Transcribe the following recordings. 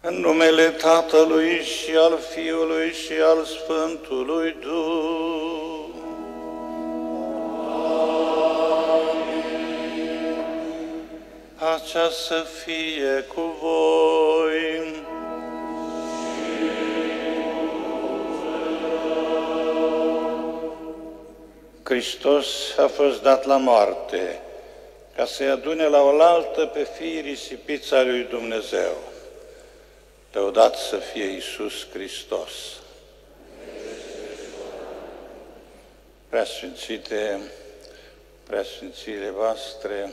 În numele Tatălui și al Fiului și al Sfântului Duh. Amin. Pacea să fie cu voi. Hristos a fost dat la moarte ca să-i adune la oaltă pe fiii risipiți ai lui Dumnezeu. Lăudat să fie Iisus Hristos! Preasfințiile voastre,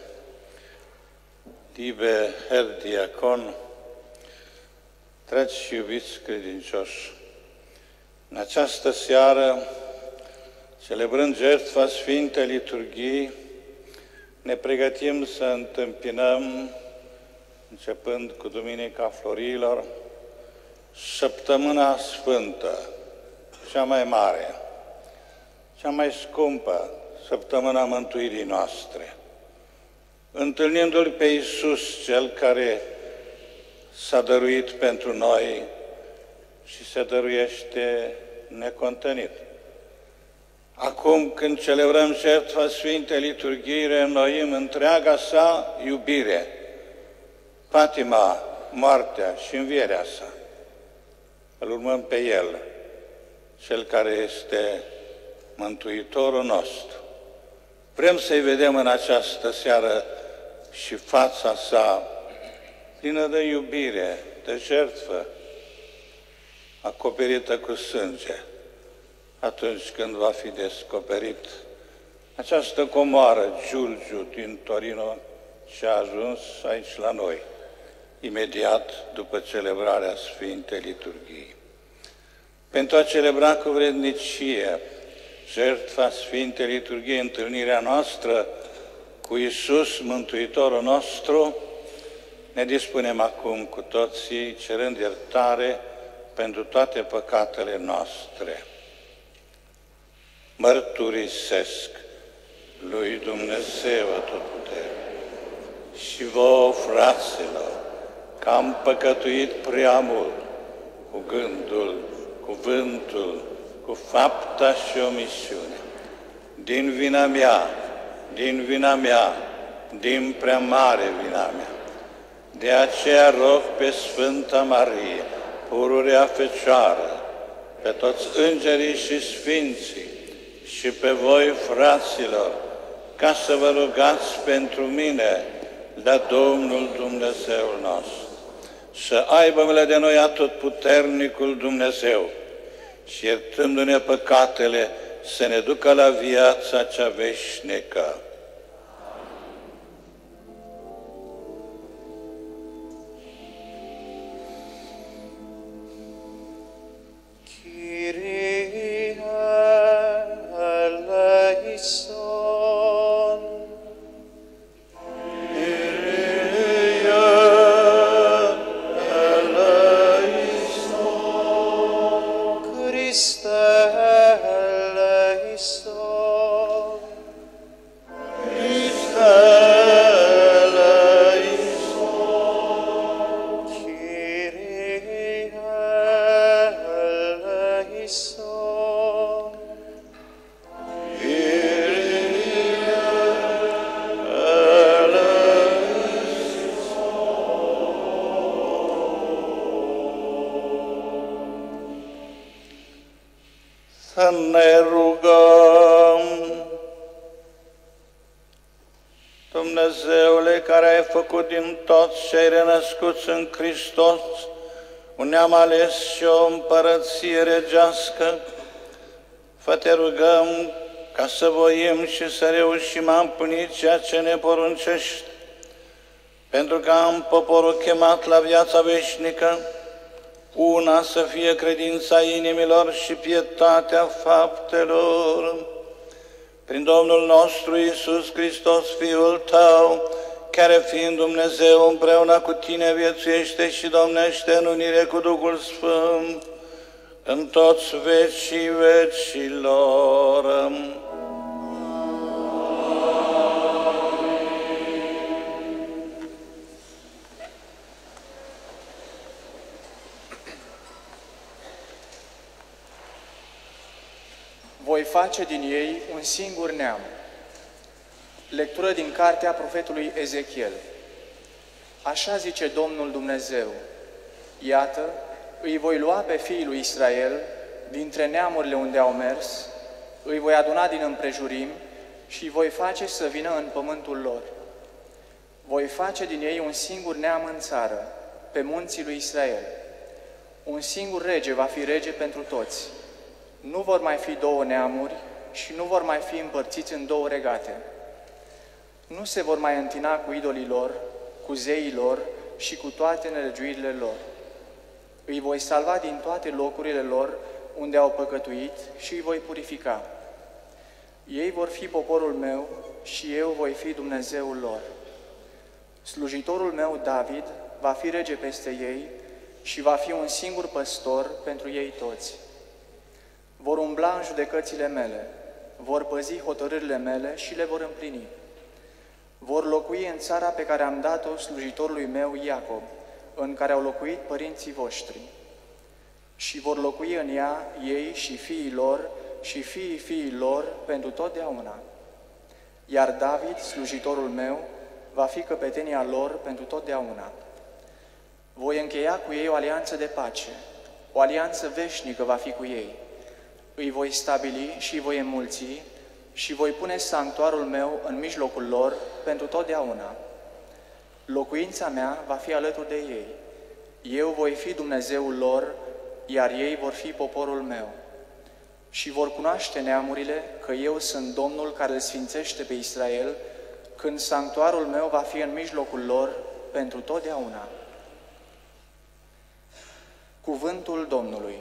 liebe Herr Diacon, dragi și iubiți credincioși, în această seară, celebrând jertfa Sfintei Liturghii, ne pregătim să întâmpinăm, începând cu Duminica Florilor, Săptămâna Sfântă, cea mai mare, cea mai scumpă săptămâna mântuirii noastre. Întâlnindu-L pe Iisus, Cel care s-a dăruit pentru noi și se dăruiește necontenit. Acum, când celebrăm jertfa Sfintei Liturghii, reînnoim întreaga sa iubire, patima, moartea și învierea sa. Îl urmăm pe El, Cel care este Mântuitorul nostru. Vrem să-i vedem în această seară și fața sa plină de iubire, de jertfă, acoperită cu sânge, atunci când va fi descoperit această comoară, Giulgiu, din Torino, și a ajuns aici la noi, imediat după celebrarea Sfintei Liturghii. Pentru a celebra cu vrednicie jertfa Sfintei Liturghii, întâlnirea noastră cu Iisus, Mântuitorul nostru, ne dispunem acum cu toții, cerând iertare pentru toate păcatele noastre. Mărturisesc lui Dumnezeu Atotputernic și vouă, fraților, că am păcătuit prea mult cu gândul, cuvântul, cu fapta și omisiune. Din vina mea, din prea mare vina mea. De aceea rog pe Sfânta Marie, pururea Fecioară, pe toți îngerii și sfinții și pe voi, fraților, ca să vă rugați pentru mine la Domnul Dumnezeul nostru. Să aibă milă de noi Atotputernicul Dumnezeu și, iertându-ne păcatele, să ne ducă la viața cea veșnică. Să ne rugăm. Dumnezeule, care ai făcut din toți cei renăscuți în Hristos un neam ales și o împărăție regească, fă-te rugăm ca să voim și să reușim a împlini ceea ce ne poruncești, pentru ca în poporul chemat la viața veșnică, una să fie credința inimilor și pietatea faptelor. Prin Domnul nostru Iisus Hristos, Fiul Tău, care fiind Dumnezeu împreună cu Tine viețuiește și domnește în unire cu Duhul Sfânt, în toți vecii vecilor. face din ei un singur neam. Lectură din cartea profetului Ezechiel. Așa zice Domnul Dumnezeu: iată, îi voi lua pe fiii lui Israel dintre neamurile unde au mers, îi voi aduna din împrejurim și îi voi face să vină în pământul lor. Voi face din ei un singur neam în țară, pe munții lui Israel. Un singur rege va fi rege pentru toți. Nu vor mai fi două neamuri și nu vor mai fi împărțiți în două regate. Nu se vor mai întina cu idolii lor, cu zeii lor și cu toate nelegiuirile lor. Îi voi salva din toate locurile lor unde au păcătuit și îi voi purifica. Ei vor fi poporul meu și eu voi fi Dumnezeul lor. Slujitorul meu, David, va fi rege peste ei și va fi un singur păstor pentru ei toți. Vor umbla în judecățile mele, vor păzi hotărârile mele și le vor împlini. Vor locui în țara pe care am dat-o slujitorului meu, Iacob, în care au locuit părinții voștri. Și vor locui în ea ei și fiii lor și fiii fiilor pentru totdeauna. Iar David, slujitorul meu, va fi căpetenia lor pentru totdeauna. Voi încheia cu ei o alianță de pace, o alianță veșnică va fi cu ei. Îi voi stabili și îi voi înmulți și voi pune sanctuarul meu în mijlocul lor pentru totdeauna. Locuința mea va fi alături de ei. Eu voi fi Dumnezeul lor, iar ei vor fi poporul meu. Și vor cunoaște neamurile că eu sunt Domnul care îl sfințește pe Israel, când sanctuarul meu va fi în mijlocul lor pentru totdeauna. Cuvântul Domnului.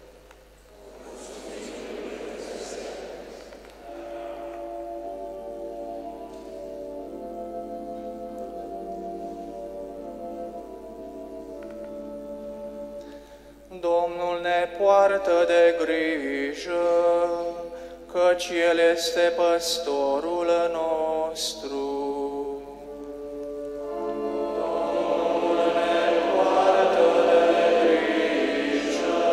Domnul ne poartă de grijă, căci El este păstorul nostru. Domnul ne poartă de grijă,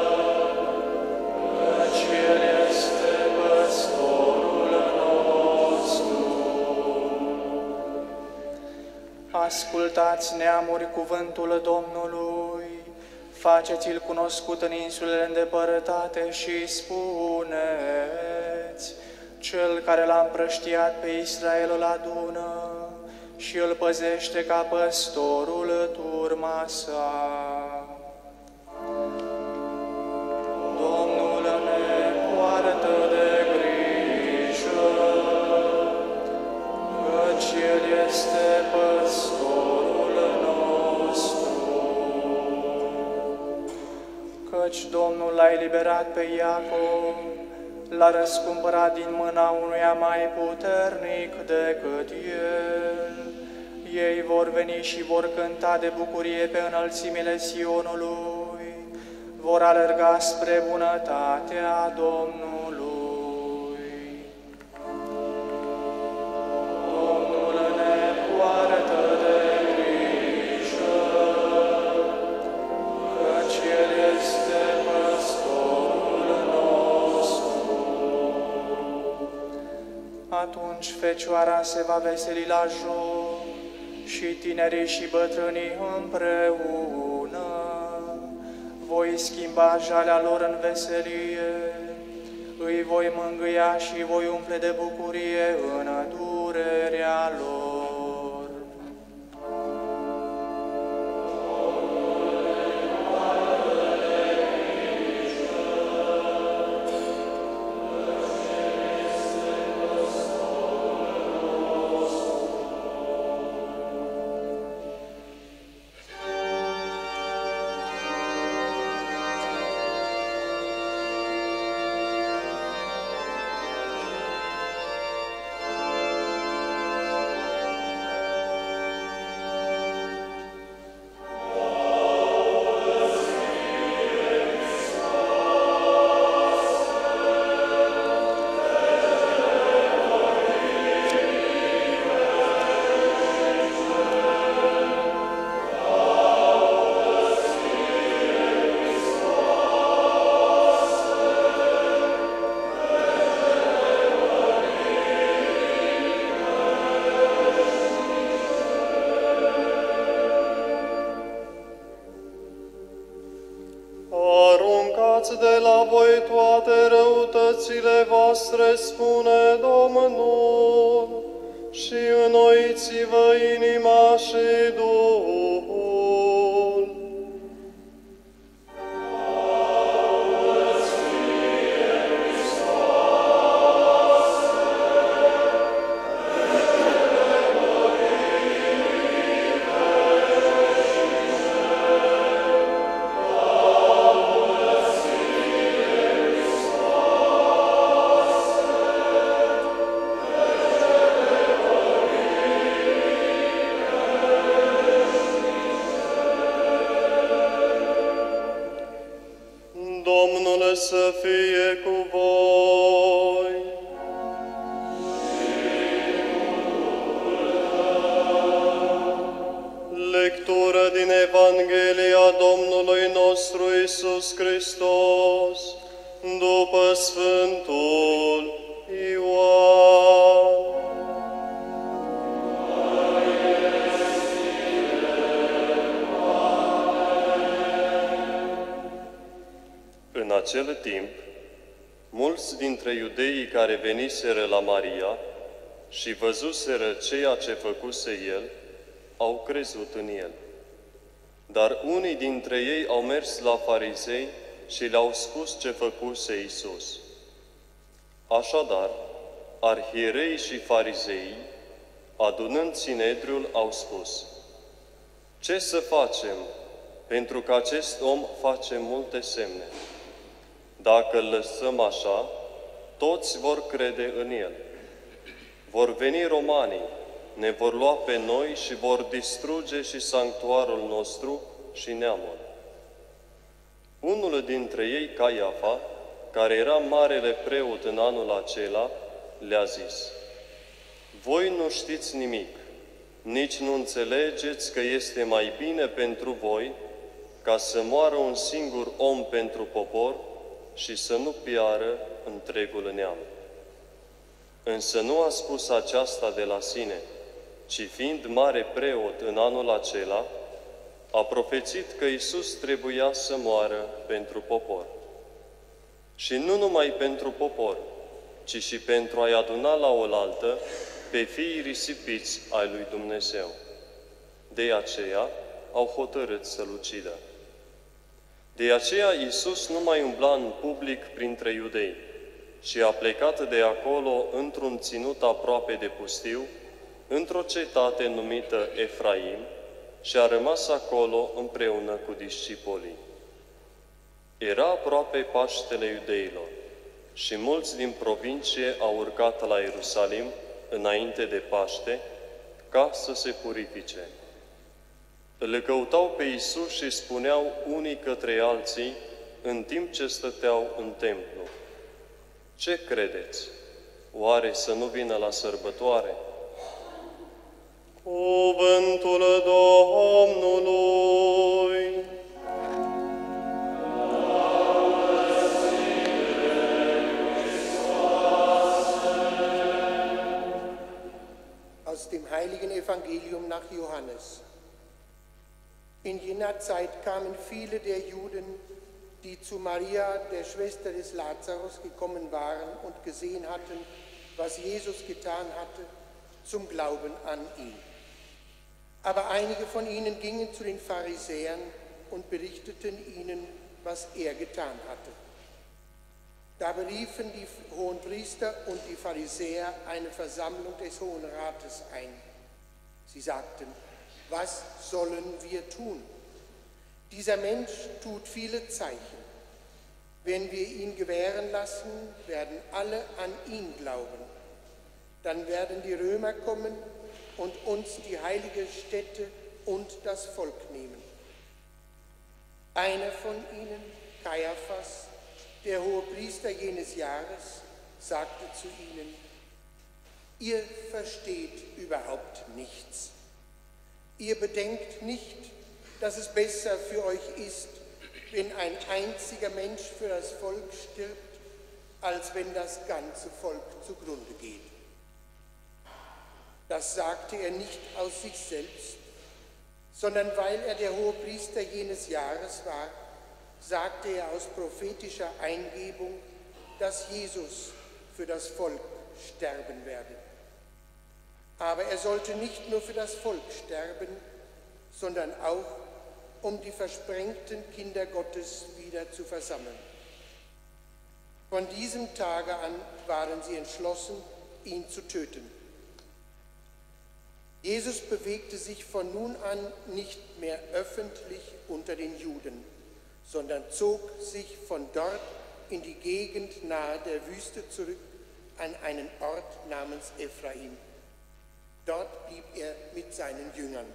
căci El este păstorul nostru. Ascultați, neamuri, cuvântul Domnului, faceți-l cunoscut în insulele îndepărtate și spuneți: Cel care l-a împrăștiat pe Israel îl adună și îl păzește ca păstorul turma sa. Domnul ne poartă de grijă, căci El este păstorul nostru. Căci Domnul l-a eliberat pe Iacob, l-a răscumpărat din mâna unuia mai puternic decât el. Ei vor veni și vor cânta de bucurie pe înălțimile Sionului, vor alerga spre bunătatea Domnului. Domnul ne poartă de grijă, căci El este păstorul nostru. Atunci Fecioara se va veseli la joc și tinerii și bătrânii împreună. Voi schimba jalea lor în veselie, îi voi mângâia și voi umple de bucurie în durerea lor. voi toate răutățile voastre, spune Domnul, și înnoiți-vă inima și Duhul. Domnul să fie cu voi. Lectură din Evanghelia Domnului nostru Iisus Hristos, după Sfântul Ioan. În acel timp, mulți dintre iudeii care veniseră la Maria și văzuseră ceea ce făcuse el, au crezut în el. Dar unii dintre ei au mers la farizei și le-au spus ce făcuse Iisus. Așadar, arhierei și farizeii, adunând Sinedriul, au spus: ce să facem, pentru că acest om face multe semne? Dacă îl lăsăm așa, toți vor crede în el. Vor veni romanii, ne vor lua pe noi și vor distruge și sanctuarul nostru și neamul. Unul dintre ei, Caiafa, care era marele preot în anul acela, le-a zis: voi nu știți nimic, nici nu înțelegeți că este mai bine pentru voi ca să moară un singur om pentru popor și să nu piară întregul neam. Însă nu a spus aceasta de la sine, ci fiind mare preot în anul acela, a profețit că Iisus trebuia să moară pentru popor. Și nu numai pentru popor, ci și pentru a-i aduna la oaltă pe fiii risipiți ai lui Dumnezeu. De aceea au hotărât să-L ucidă. De aceea Iisus nu mai umbla în public printre iudei, ci a plecat de acolo într-un ținut aproape de pustiu, într-o cetate numită Efraim, și a rămas acolo împreună cu discipolii. Era aproape Paștele iudeilor și mulți din provincie au urcat la Ierusalim înainte de Paște ca să se purifice. Îl căutau pe Iisus și spuneau unii către alții în timp ce stăteau în templu: ce credeți? Oare să nu vină la sărbătoare? Cuvântul Domnului. Aus dem heiligen Evangelium nach Johannes. In jener Zeit kamen viele der Juden, die zu Maria, der Schwester des Lazarus, gekommen waren und gesehen hatten, was Jesus getan hatte, zum Glauben an ihn. Aber einige von ihnen gingen zu den Pharisäern und berichteten ihnen, was er getan hatte. Da beriefen die Hohenpriester und die Pharisäer eine Versammlung des Hohen Rates ein. Sie sagten: was sollen wir tun? Dieser Mensch tut viele Zeichen. Wenn wir ihn gewähren lassen, werden alle an ihn glauben. Dann werden die Römer kommen und uns die heilige Stätte und das Volk nehmen. Einer von ihnen, Kaiaphas, der Hohepriester jenes Jahres, sagte zu ihnen: ihr versteht überhaupt nichts. Ihr bedenkt nicht, dass es besser für euch ist, wenn ein einziger Mensch für das Volk stirbt, als wenn das ganze Volk zugrunde geht. Das sagte er nicht aus sich selbst, sondern weil er der Hohepriester jenes Jahres war sagte er aus prophetischer Eingebung, dass Jesus für das Volk sterben werde. Aber er sollte nicht nur für das Volk sterben, sondern auch, um die versprengten Kinder Gottes wieder zu versammeln. Von diesem Tage an waren sie entschlossen, ihn zu töten. Jesus bewegte sich von nun an nicht mehr öffentlich unter den Juden, sondern zog sich von dort in die Gegend nahe der Wüste zurück an einen Ort namens Ephraim. Dort blieb er mit seinen Jüngern.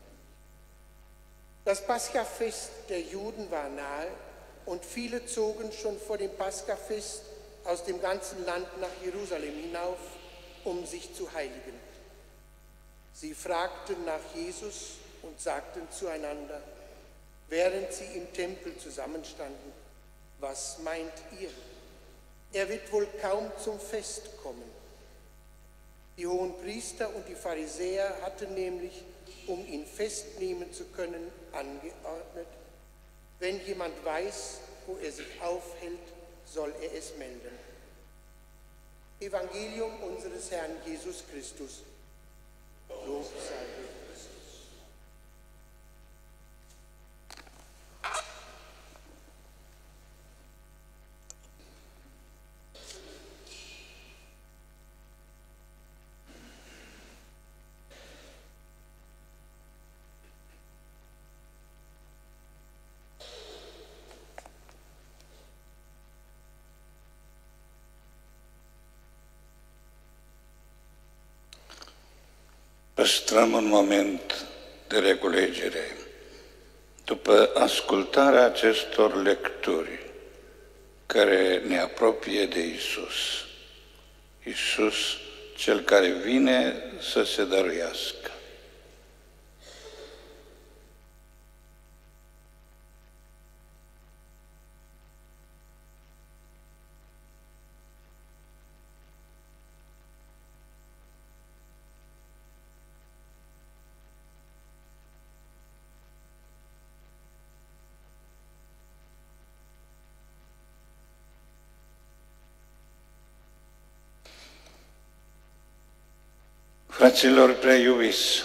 Das Paschafest der Juden war nahe und viele zogen schon vor dem Paschafest aus dem ganzen Land nach Jerusalem hinauf, um sich zu heiligen. Sie fragten nach Jesus und sagten zueinander, während sie im Tempel zusammenstanden, was meint ihr? Er wird wohl kaum zum Fest kommen. Die Hohenpriester und die Pharisäer hatten nämlich, um ihn festnehmen zu können, angeordnet, wenn jemand weiß, wo er sich aufhält, soll er es melden. Evangelium unseres Herrn Jesus Christus. Lob sei dir, Christus. Păstrăm un moment de reculegere. După ascultarea acestor lecturi care ne apropie de Iisus, Iisus, Cel care vine să se dăruiască. Fraților prea iubiți,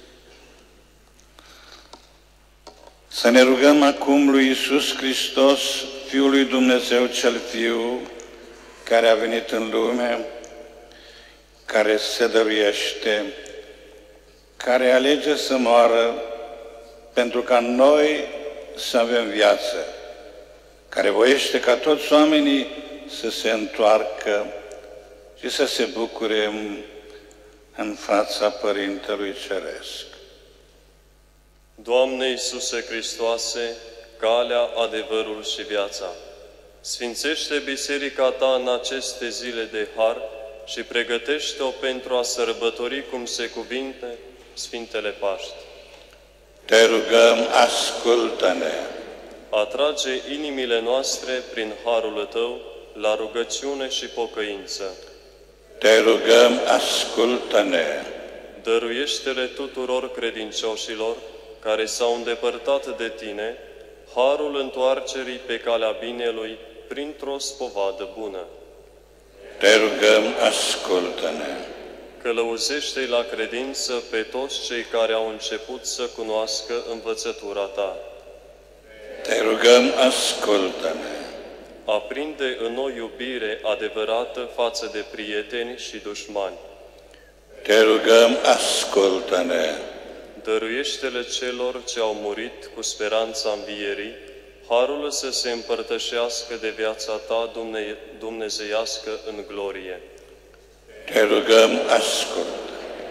să ne rugăm acum lui Iisus Hristos, Fiul lui Dumnezeu cel Fiu, care a venit în lume, care se dăruiește, care alege să moară pentru ca noi să avem viață, care voiește ca toți oamenii să se întoarcă și să se bucure în fața Părintelui Ceresc. Doamne Iisuse Hristoase, calea, adevărul și viața, sfințește biserica Ta în aceste zile de har și pregătește-o pentru a sărbători cum se cuvine Sfintele Paști. Te rugăm, ascultă-ne! Atrage inimile noastre prin harul Tău la rugăciune și pocăință. Te rugăm, ascultă-ne! Dăruiește-le tuturor credincioșilor care s-au îndepărtat de Tine, harul întoarcerii pe calea binelui printr-o spovadă bună. Te rugăm, ascultă-ne! Călăuzește-i la credință pe toți cei care au început să cunoască învățătura Ta. Te rugăm, ascultă-ne! Aprinde în noi iubire adevărată față de prieteni și dușmani. Te rugăm, ascultă-ne! Dăruiește-le celor ce au murit cu speranța învierii, harul să se împărtășească de viața Ta dumnezeiască în glorie. Te rugăm, ascultă!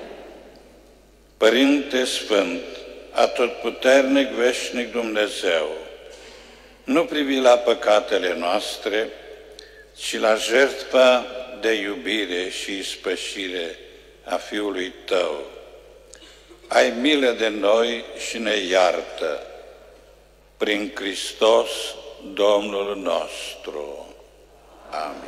Părinte Sfânt, atotputernic, veșnic Dumnezeu, nu privi la păcatele noastre, ci la jertfa de iubire și ispășire a Fiului Tău. Ai milă de noi și ne iartă, prin Hristos, Domnul nostru. Amin.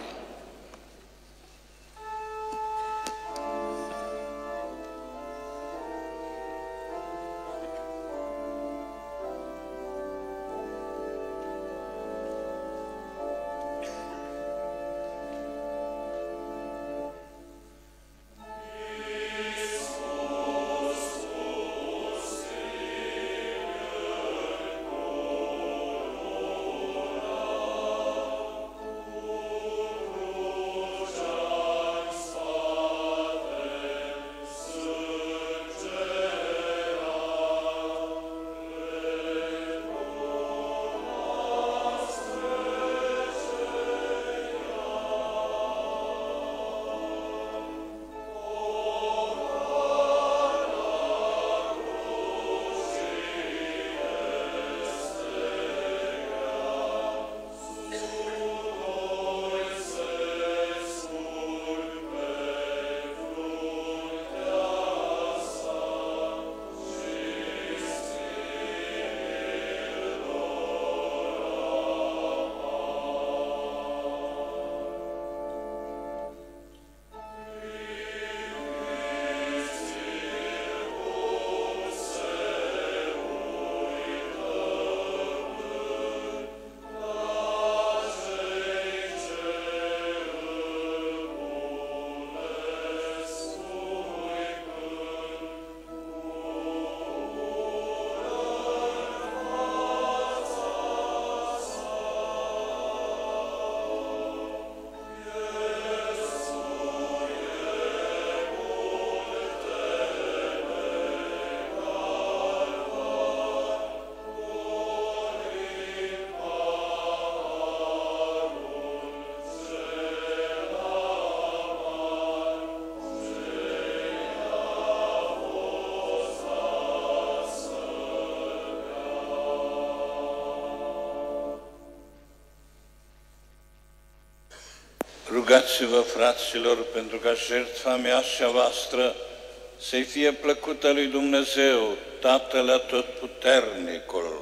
Rugați-vă, fraților, pentru ca jertfa mea și a voastră să-i fie plăcută lui Dumnezeu, Tatăl Atotputernicul.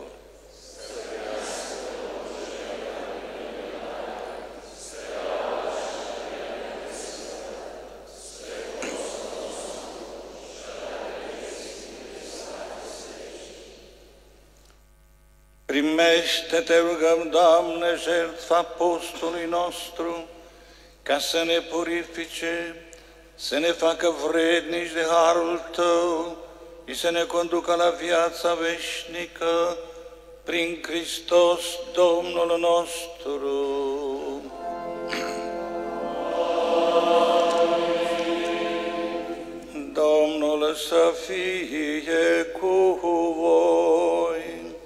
Primește, te rugăm, Doamne, jertfa postului nostru, ca să ne purifice, să ne facă vrednici de harul Tău și să ne conducă la viața veșnică prin Hristos Domnul nostru. Domnul să fie cu voi.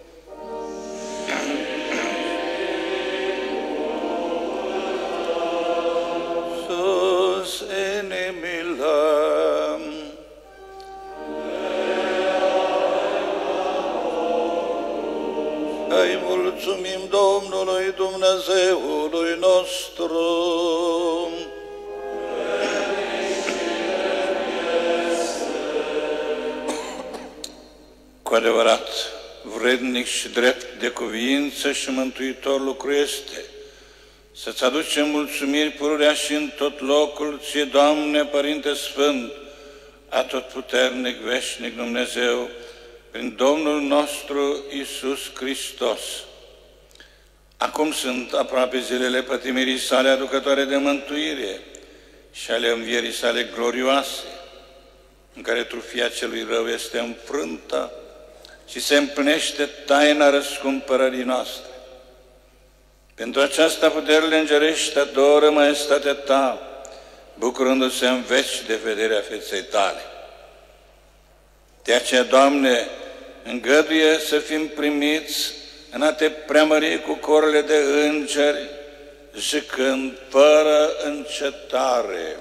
Sus ne milăm. Îi mulțumim Domnului Dumnezeului nostru. Cu adevărat, vrednic și drept de cuviință și mântuitor lucru este să-ți aducem mulțumiri pururea și în tot locul, Ție, Doamne, Părinte Sfânt, Atotputernic, Veșnic Dumnezeu, prin Domnul nostru Iisus Hristos. Acum sunt aproape zilele pătimirii sale aducătoare de mântuire și ale învierii sale glorioase, în care trufia celui rău este înfrântă și se împlinește taina răscumpărării noastre. Pentru aceasta puterile îngerești adoră maestatea Ta, bucurându-se în veci de vederea feței Tale. De aceea, Doamne, îngăduie să fim primiți în a Te preamări cu corele de îngeri, zicând fără încetare.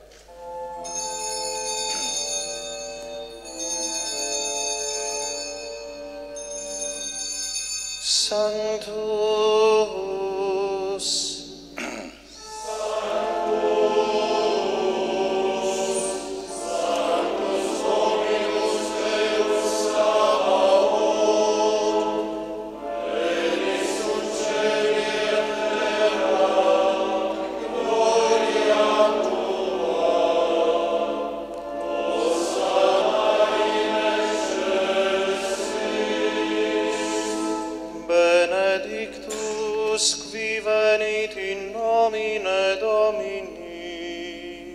Sanctus, benedictus qui venit in nomine Domini.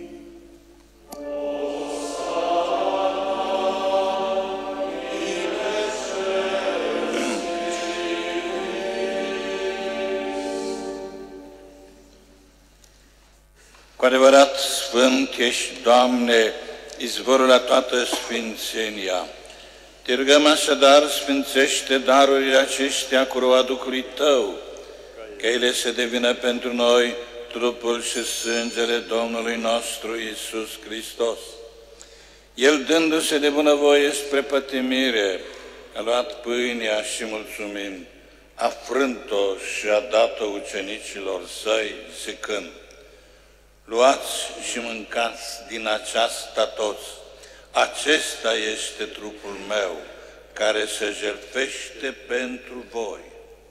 Cu adevărat, Sfânt ești, Doamne, izvorul la toată sfințenia. Te rugăm așadar, sfințește darurile aceștia cu roa Duhului Tău, că ele să devină pentru noi trupul și sângele Domnului nostru Iisus Hristos. El, dându-se de bunăvoie spre pătimire, a luat pâinea și mulțumind, a frânt-o și a dat-o ucenicilor Săi, zicând: luați și mâncați din aceasta toți, acesta este trupul meu, care se jertfește pentru voi.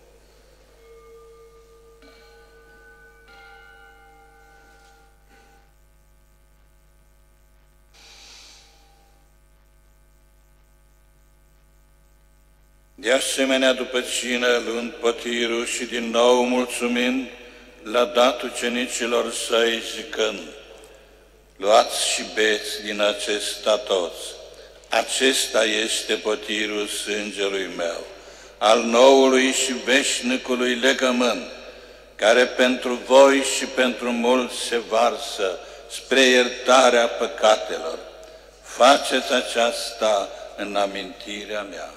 De asemenea, după cină, luând pătirul și din nou mulțumind, l-a dat ucenicilor Săi, zicând: luați și beți din acesta toți, acesta este pătirul sângelui meu, al noului și veșnicului legământ, care pentru voi și pentru mulți se varsă spre iertarea păcatelor. Faceți aceasta în amintirea mea.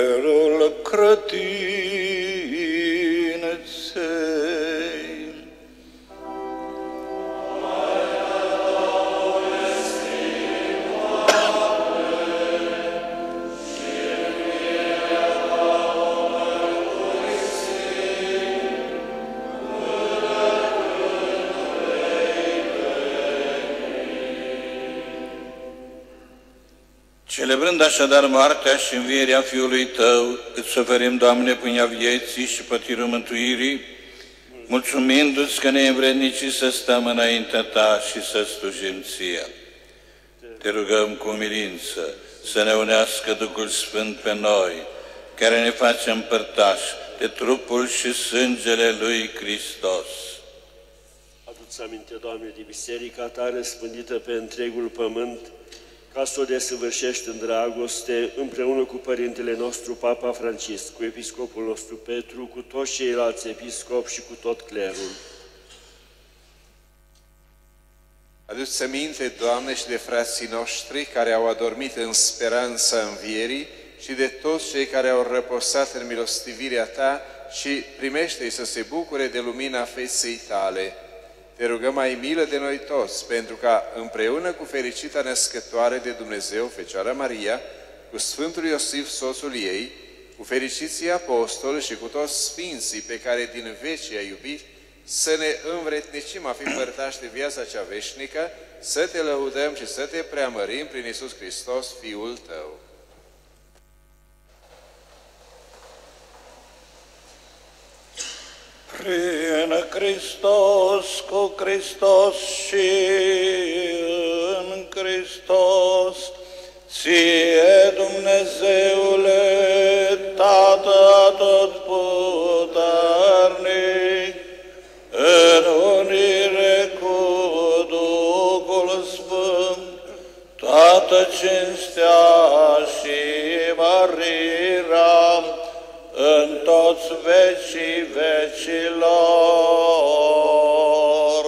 Misterul credinței. Celebrând așadar moartea și învierea Fiului Tău, îți oferim, Doamne, pâinea vieții și pătirul mântuirii, mulțumindu-ți că ne învrednici să stăm înaintea Ta și să slujim Ție. Te rugăm cu umilință să ne unească Duhul Sfânt pe noi, care ne facem părtași de trupul și sângele lui Hristos. Adu-ți aminte, Doamne, de biserica Ta răspândită pe întregul pământ, ca să o desăvârșești în dragoste, împreună cu Părintele nostru, Papa Francisc, cu Episcopul nostru Petru, cu toți ceilalți episcopi și cu tot clerul. Adu-ți aminte, Doamne, și de frații noștri care au adormit în speranța învierii și de toți cei care au răposat în milostivirea Ta și primește-i să se bucure de lumina feței Tale. Te rugăm, ai milă de noi toți, pentru ca, împreună cu fericita născătoare de Dumnezeu, Fecioara Maria, cu Sfântul Iosif, soțul ei, cu fericiții apostoli și cu toți sfinții pe care din veci i-ai iubit, să ne învrednicim a fi părtași de viața cea veșnică, să Te lăudăm și să Te preamărim prin Iisus Hristos, Fiul Tău. Prin Hristos, cu Hristos și în Hristos, Ție, Dumnezeule, Tată atotputernic, în unire cu Duhul Sfânt, toată cinstea și mărirea în toți vecii vecilor.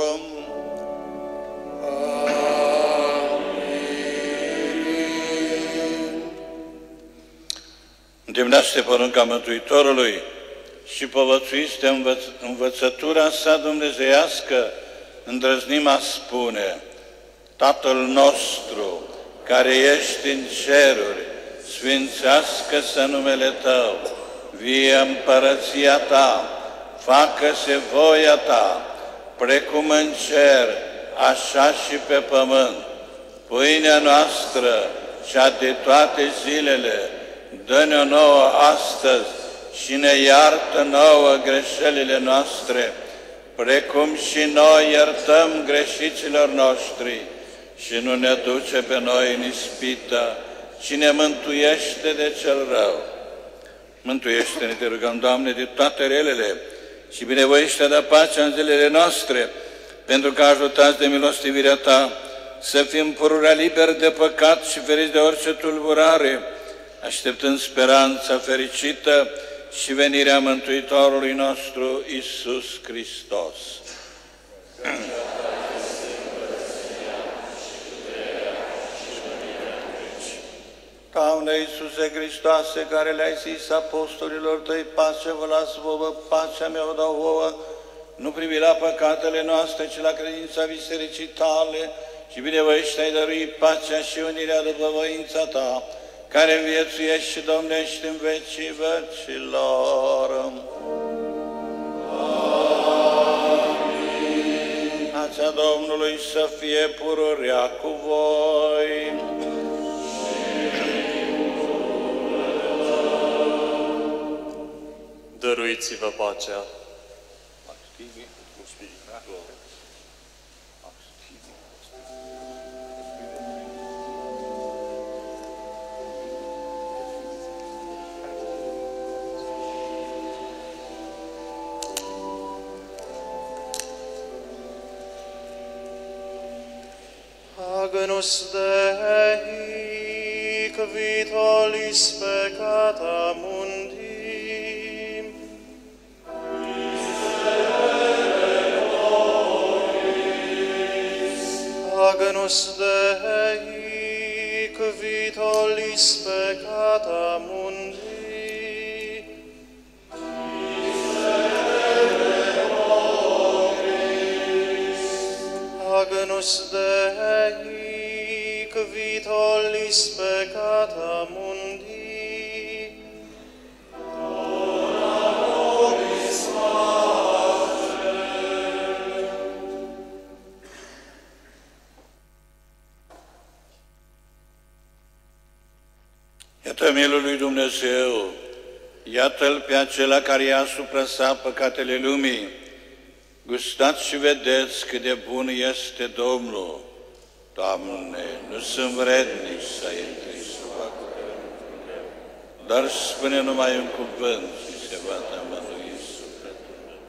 Amin. Îndemnați-te porunca Mântuitorului și povățuiți de învățătura sa dumnezeiască, îndrăznim a spune: Tatăl nostru, care ești în ceruri, sfințească-se numele Tău, vie împărăția Ta, facă-se voia Ta, precum în cer, așa și pe pământ. Pâinea noastră, cea de toate zilele, dă-ne-o nouă astăzi și ne iartă nouă greșelile noastre, precum și noi iertăm greșiților noștri, și nu ne duce pe noi în ispită, ci ne mântuiește de cel rău. Mântuiește-ne, te rugăm, Doamne, de toate relele și binevoiește de pacea în zilele noastre, pentru că ajutați de milostivirea Ta să fim pururea liberi de păcat și feriți de orice tulburare, așteptând speranța fericită și venirea Mântuitorului nostru, Iisus Hristos. Doamne Iisuse Hristoase, care le-ai zis apostolilor Tăi, pace vă las vouă, pacea mea o dau vouă, nu privi la păcatele noastre, ci la credința bisericii Tale, și binevoiește ai dărui pacea și unirea după voința Ta, care înviețuiești și domnești în vecii vecilor. Amin. Pacea Domnului să fie pururea cu voi. Dăruiți-vă pacea. Agnus Dei, vitalis peccata mundi, Agnus Dei, vitalis peccata mundi, Agnus Dei, vitalis peccata mundi, Iată milul lui Dumnezeu, iată-L pe acela care ia asupra sa păcatele lumii. Gustați și vedeți cât de bun este Domnul. Doamne, nu sunt vrednic să intri sub acul meu, dar spune numai un cuvânt și se va tămădui sufletul meu.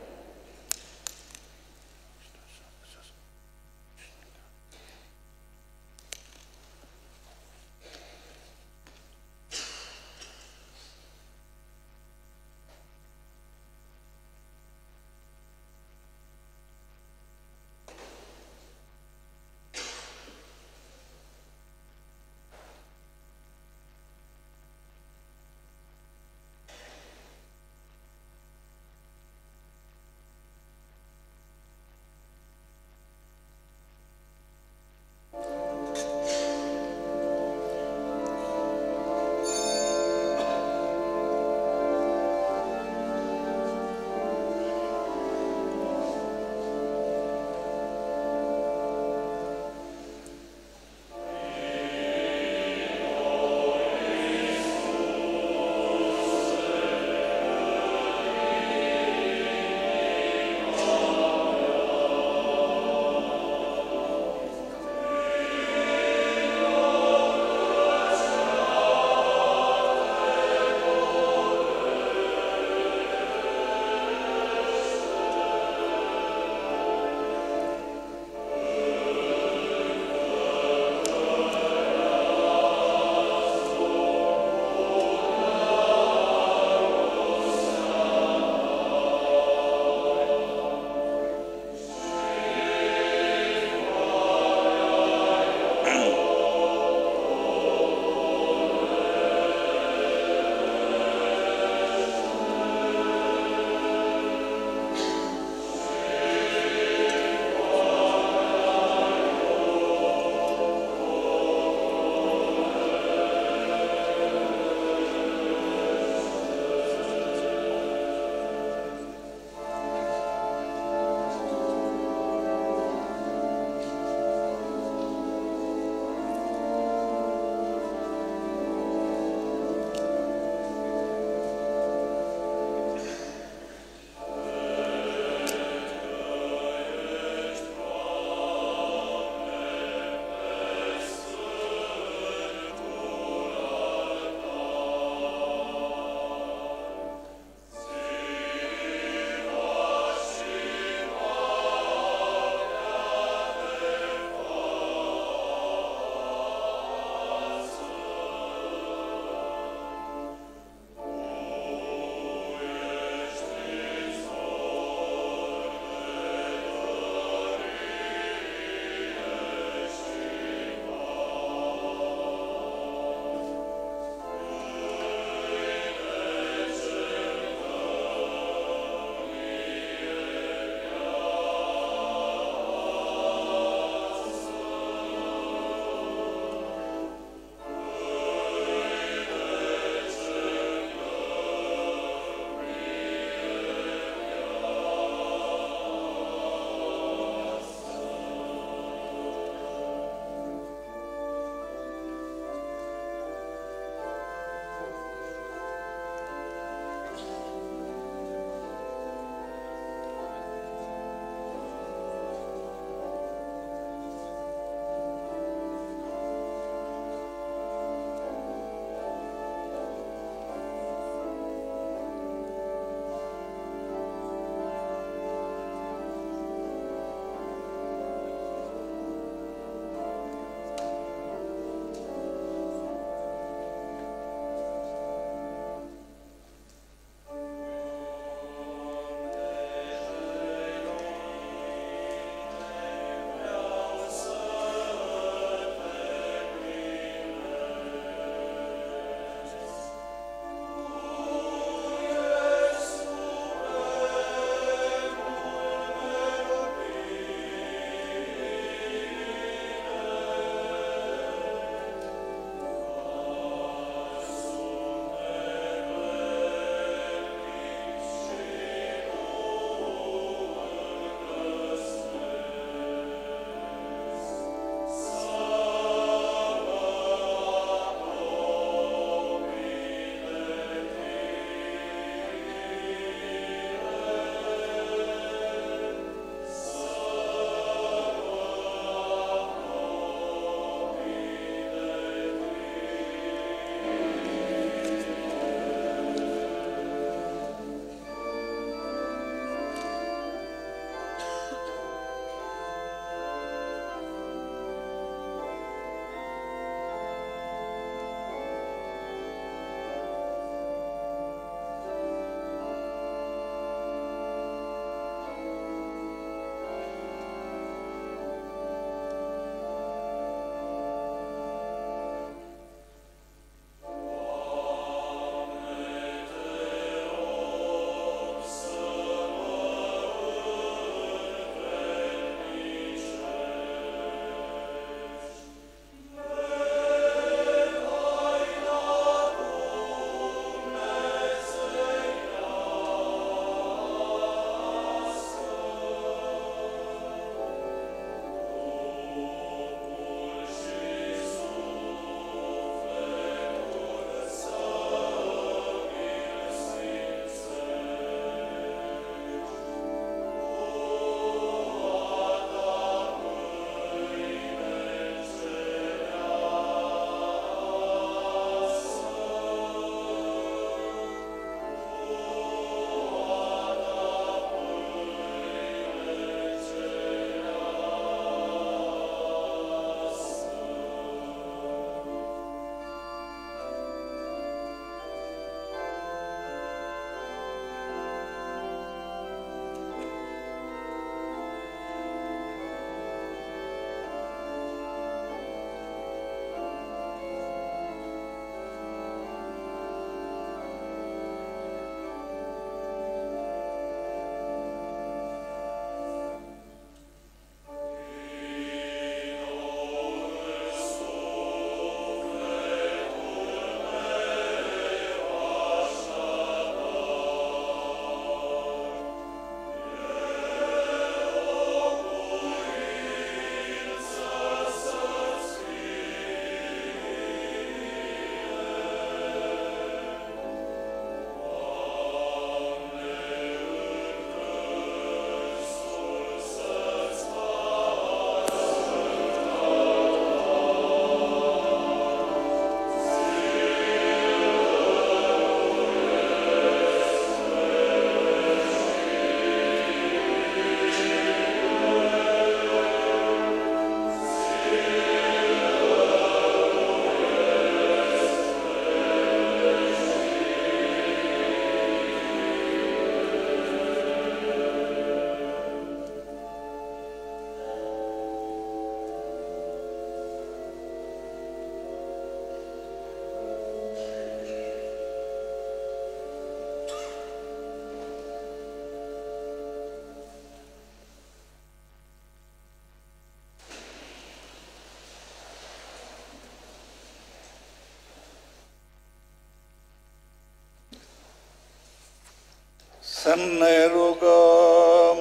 Să ne rugăm.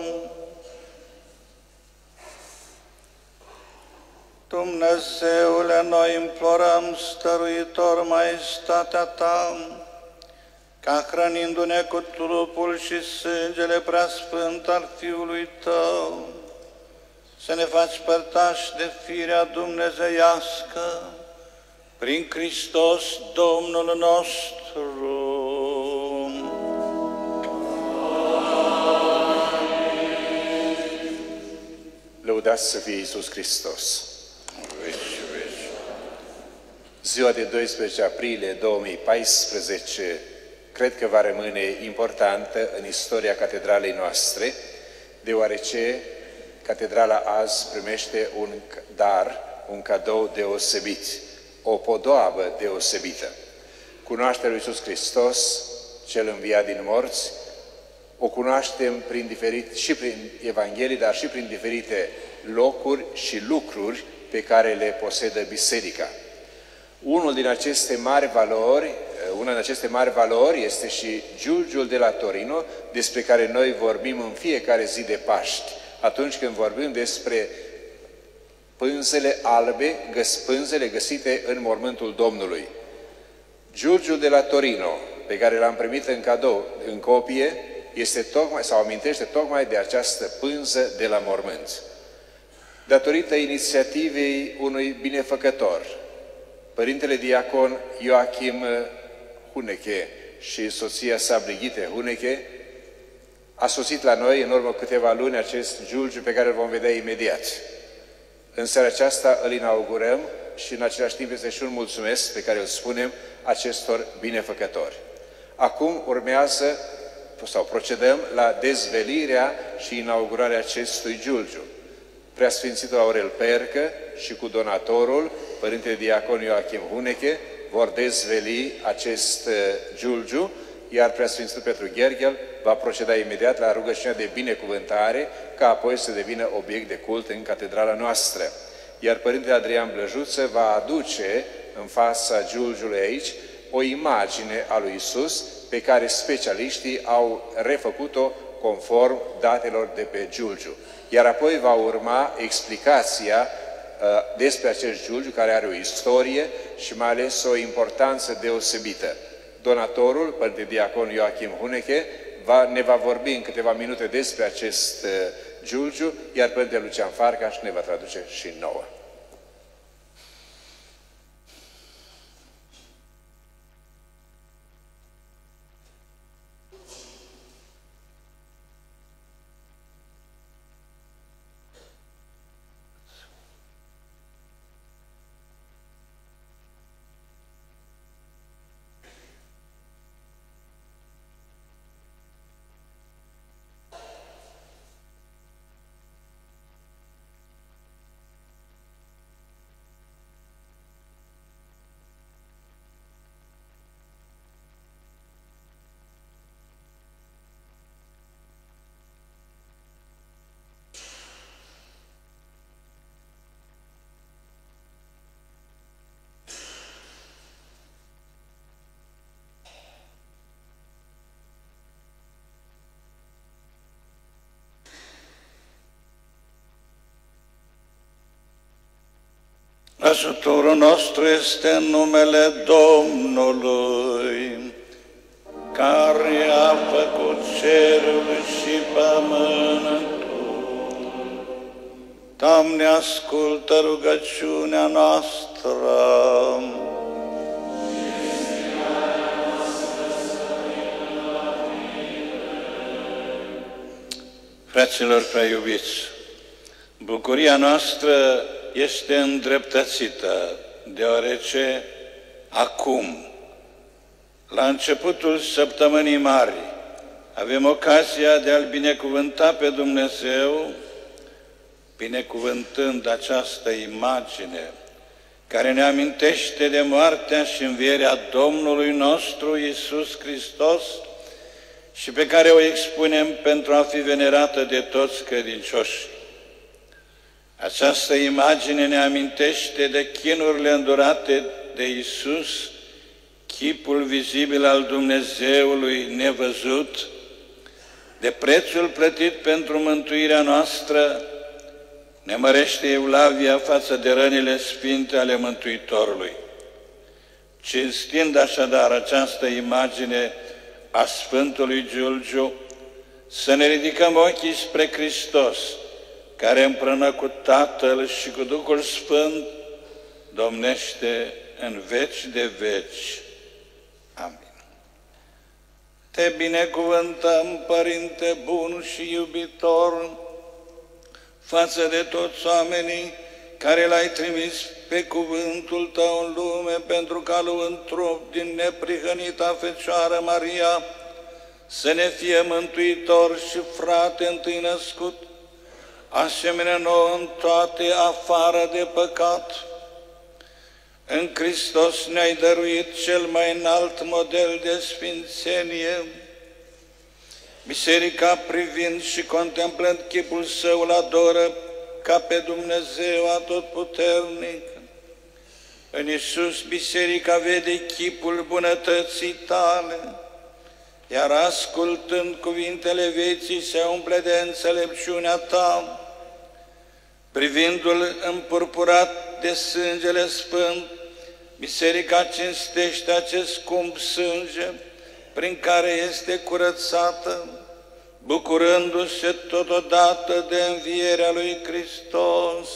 Dumnezeule, noi implorăm, stăruitor, maestatea Ta, ca hrănindu-ne cu trupul și sângele preasfânt al Fiului Tău, să ne faci părtași de firea dumnezeiască, prin Hristos Domnul nostru. Lăudați să fie Iisus Hristos! Ziua de 12 aprilie 2014 cred că va rămâne importantă în istoria catedralei noastre, deoarece catedrala azi primește un dar, un cadou deosebit, o podoabă deosebită. Cunoașterea lui Iisus Hristos, Cel înviat din morți, o cunoaștem și prin Evanghelie, dar și prin diferite locuri și lucruri pe care le posedă Biserica. Una din aceste mari valori este și Giulgiul de la Torino, despre care noi vorbim în fiecare zi de Paști, atunci când vorbim despre pânzele albe, pânzele găsite în mormântul Domnului. Giulgiul de la Torino, pe care l-am primit în cadou, în copie, amintește tocmai de această pânză de la mormânt. Datorită inițiativei unui binefăcător, Părintele Diacon Joachim Huneche și soția sa Brigitte Huneche, a sosit la noi în urmă câteva luni acest giulgiu pe care îl vom vedea imediat. În seara aceasta îl inaugurăm și în același timp este și un mulțumesc pe care îl spunem acestor binefăcători. Acum urmează sau procedăm la dezvelirea și inaugurarea acestui giulgiu. Preasfințitul Aurel Percă și cu donatorul, Părintele Diacon Joachim Huneche, vor dezveli acest giulgiu, iar Preasfințitul Petru Gherghel va proceda imediat la rugăciunea de binecuvântare, ca apoi să devină obiect de cult în catedrala noastră. Iar Părintele Adrian Blăjuță va aduce în fața giulgiului aici o imagine a lui Iisus, pe care specialiștii au refăcut-o conform datelor de pe giulgiu. Iar apoi va urma explicația despre acest giulgiu, care are o istorie și mai ales o importanță deosebită. Donatorul, Părintele Diacon Joachim Huneche, ne va vorbi în câteva minute despre acest giulgiu, iar Părintele Lucian Farcaș ne va traduce și nouă. Ajutorul nostru este în numele Domnului, care a făcut cerul și pământul. Doamne, ascultă rugăciunea noastră. Fraților prea iubiți, bucuria noastră este îndreptățită, deoarece acum, la începutul săptămânii mari, avem ocazia de a-L binecuvânta pe Dumnezeu, binecuvântând această imagine care ne amintește de moartea și învierea Domnului nostru Iisus Hristos și pe care o expunem pentru a fi venerată de toți credincioșii. Această imagine ne amintește de chinurile îndurate de Iisus, chipul vizibil al Dumnezeului nevăzut, de prețul plătit pentru mântuirea noastră, ne mărește evlavia față de rănile sfinte ale Mântuitorului. Cinstind așadar această imagine a Sfântului Giulgiu, să ne ridicăm ochii spre Hristos, care împreună cu Tatăl și cu Duhul Sfânt domnește în veci de veci. Amin. Te binecuvântăm, Părinte bun și iubitor, față de toți oamenii care l-ai trimis pe cuvântul Tău în lume, pentru ca luând trup din neprihănita Fecioară Maria, să ne fie mântuitor și frate întâi născut, asemenea nouă în toate afară de păcat. În Hristos ne-ai dăruit cel mai înalt model de sfințenie. Biserica, privind și contemplând chipul Său, îl adoră ca pe Dumnezeu Atotputernic. În Iisus, Biserica vede chipul bunătății Tale, iar ascultând cuvintele vieții se umple de înțelepciunea Ta. Privindu-L împurpurat de sângele sfânt, Biserica cinstește acest scump sânge prin care este curățată, bucurându-se totodată de învierea lui Hristos.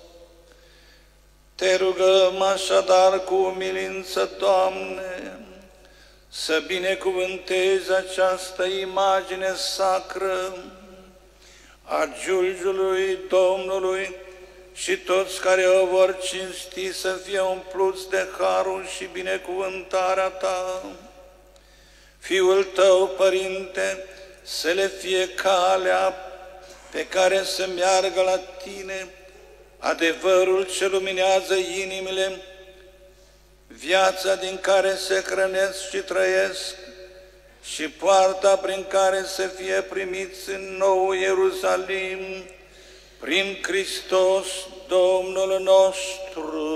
Te rugăm așadar cu umilință, Doamne, să binecuvântezi această imagine sacră a Giulgiului Domnului și toți care o vor cinsti să fie umpluți de harul și binecuvântarea Ta. Fiul Tău, Părinte, să le fie calea pe care să meargă la Tine, adevărul ce luminează inimile, viața din care se hrănesc și trăiesc și poarta prin care să fie primiți în nou Ierusalim, prin Hristos Domnul nostru.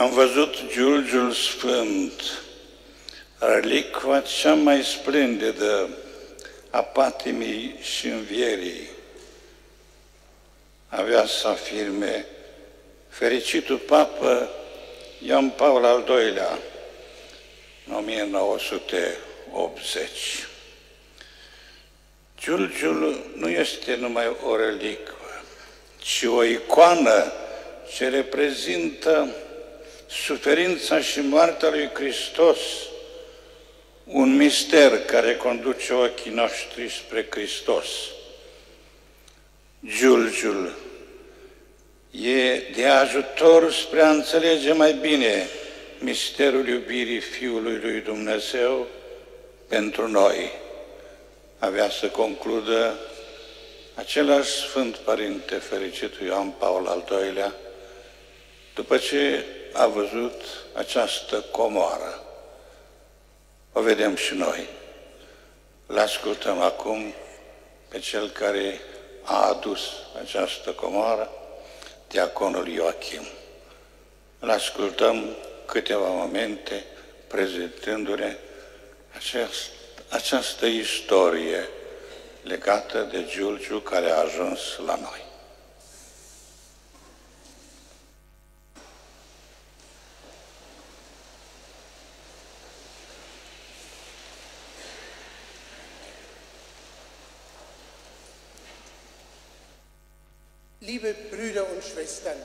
Am văzut Giulgiul Sfânt, relicva cea mai splendidă a patimii și învierii. Avea să afirme fericitul Papă Ioan Paul al II-lea, în 1980. Giulgiul nu este numai o relicvă, ci o icoană ce reprezintă suferința și moartea lui Hristos, un mister care conduce ochii noștri spre Hristos. Giulgiul e de ajutor spre a înțelege mai bine misterul iubirii Fiului lui Dumnezeu pentru noi. Avea să concludă același Sfânt Părinte fericitul Ioan Paul al II-lea, după ce a văzut această comoară. O vedem și noi. Îl ascultăm acum pe cel care a adus această comoară, diaconul Ioachim. Îl ascultăm câteva momente prezentându-ne această istorie legată de Giulgiu care a ajuns la noi. Liebe Brüder und Schwestern,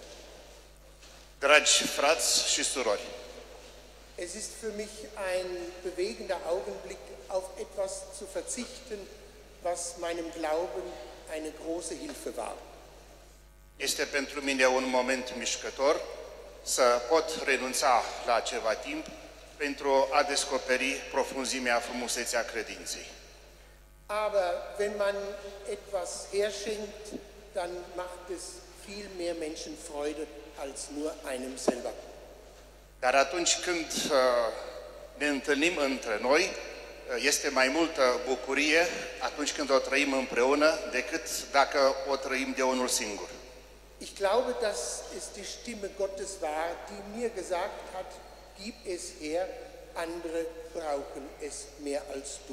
dragi frați și surori, es ist für mich ein bewegender Augenblick, auf etwas zu verzichten, was meinem Glauben eine große Hilfe war. Este pentru mine un moment mișcător să pot renunța la ceva timp pentru a descoperi profunzimea, frumusețea credinței. Aber wenn man etwas herschenkt, dann macht es viel mehr Menschen Freude als nur einem selber. Dar atunci când ne întâlnim între noi, este mai multă bucurie atunci când o trăim împreună decât dacă o trăim de unul singur. Ich glaube, dass es die Stimme Gottes war, die mir gesagt hat, gib es her, andere brauchen es mehr als du.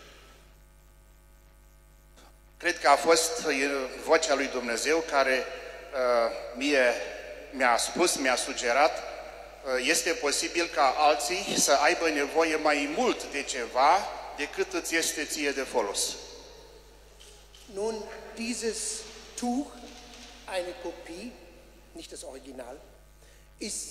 Cred că a fost vocea lui Dumnezeu care mi-a spus, mi-a sugerat, este posibil ca alții să aibă nevoie mai mult de ceva decât îți este ție de folos. Nun, dieses Tuch, eine Kopie, nicht das Original, ist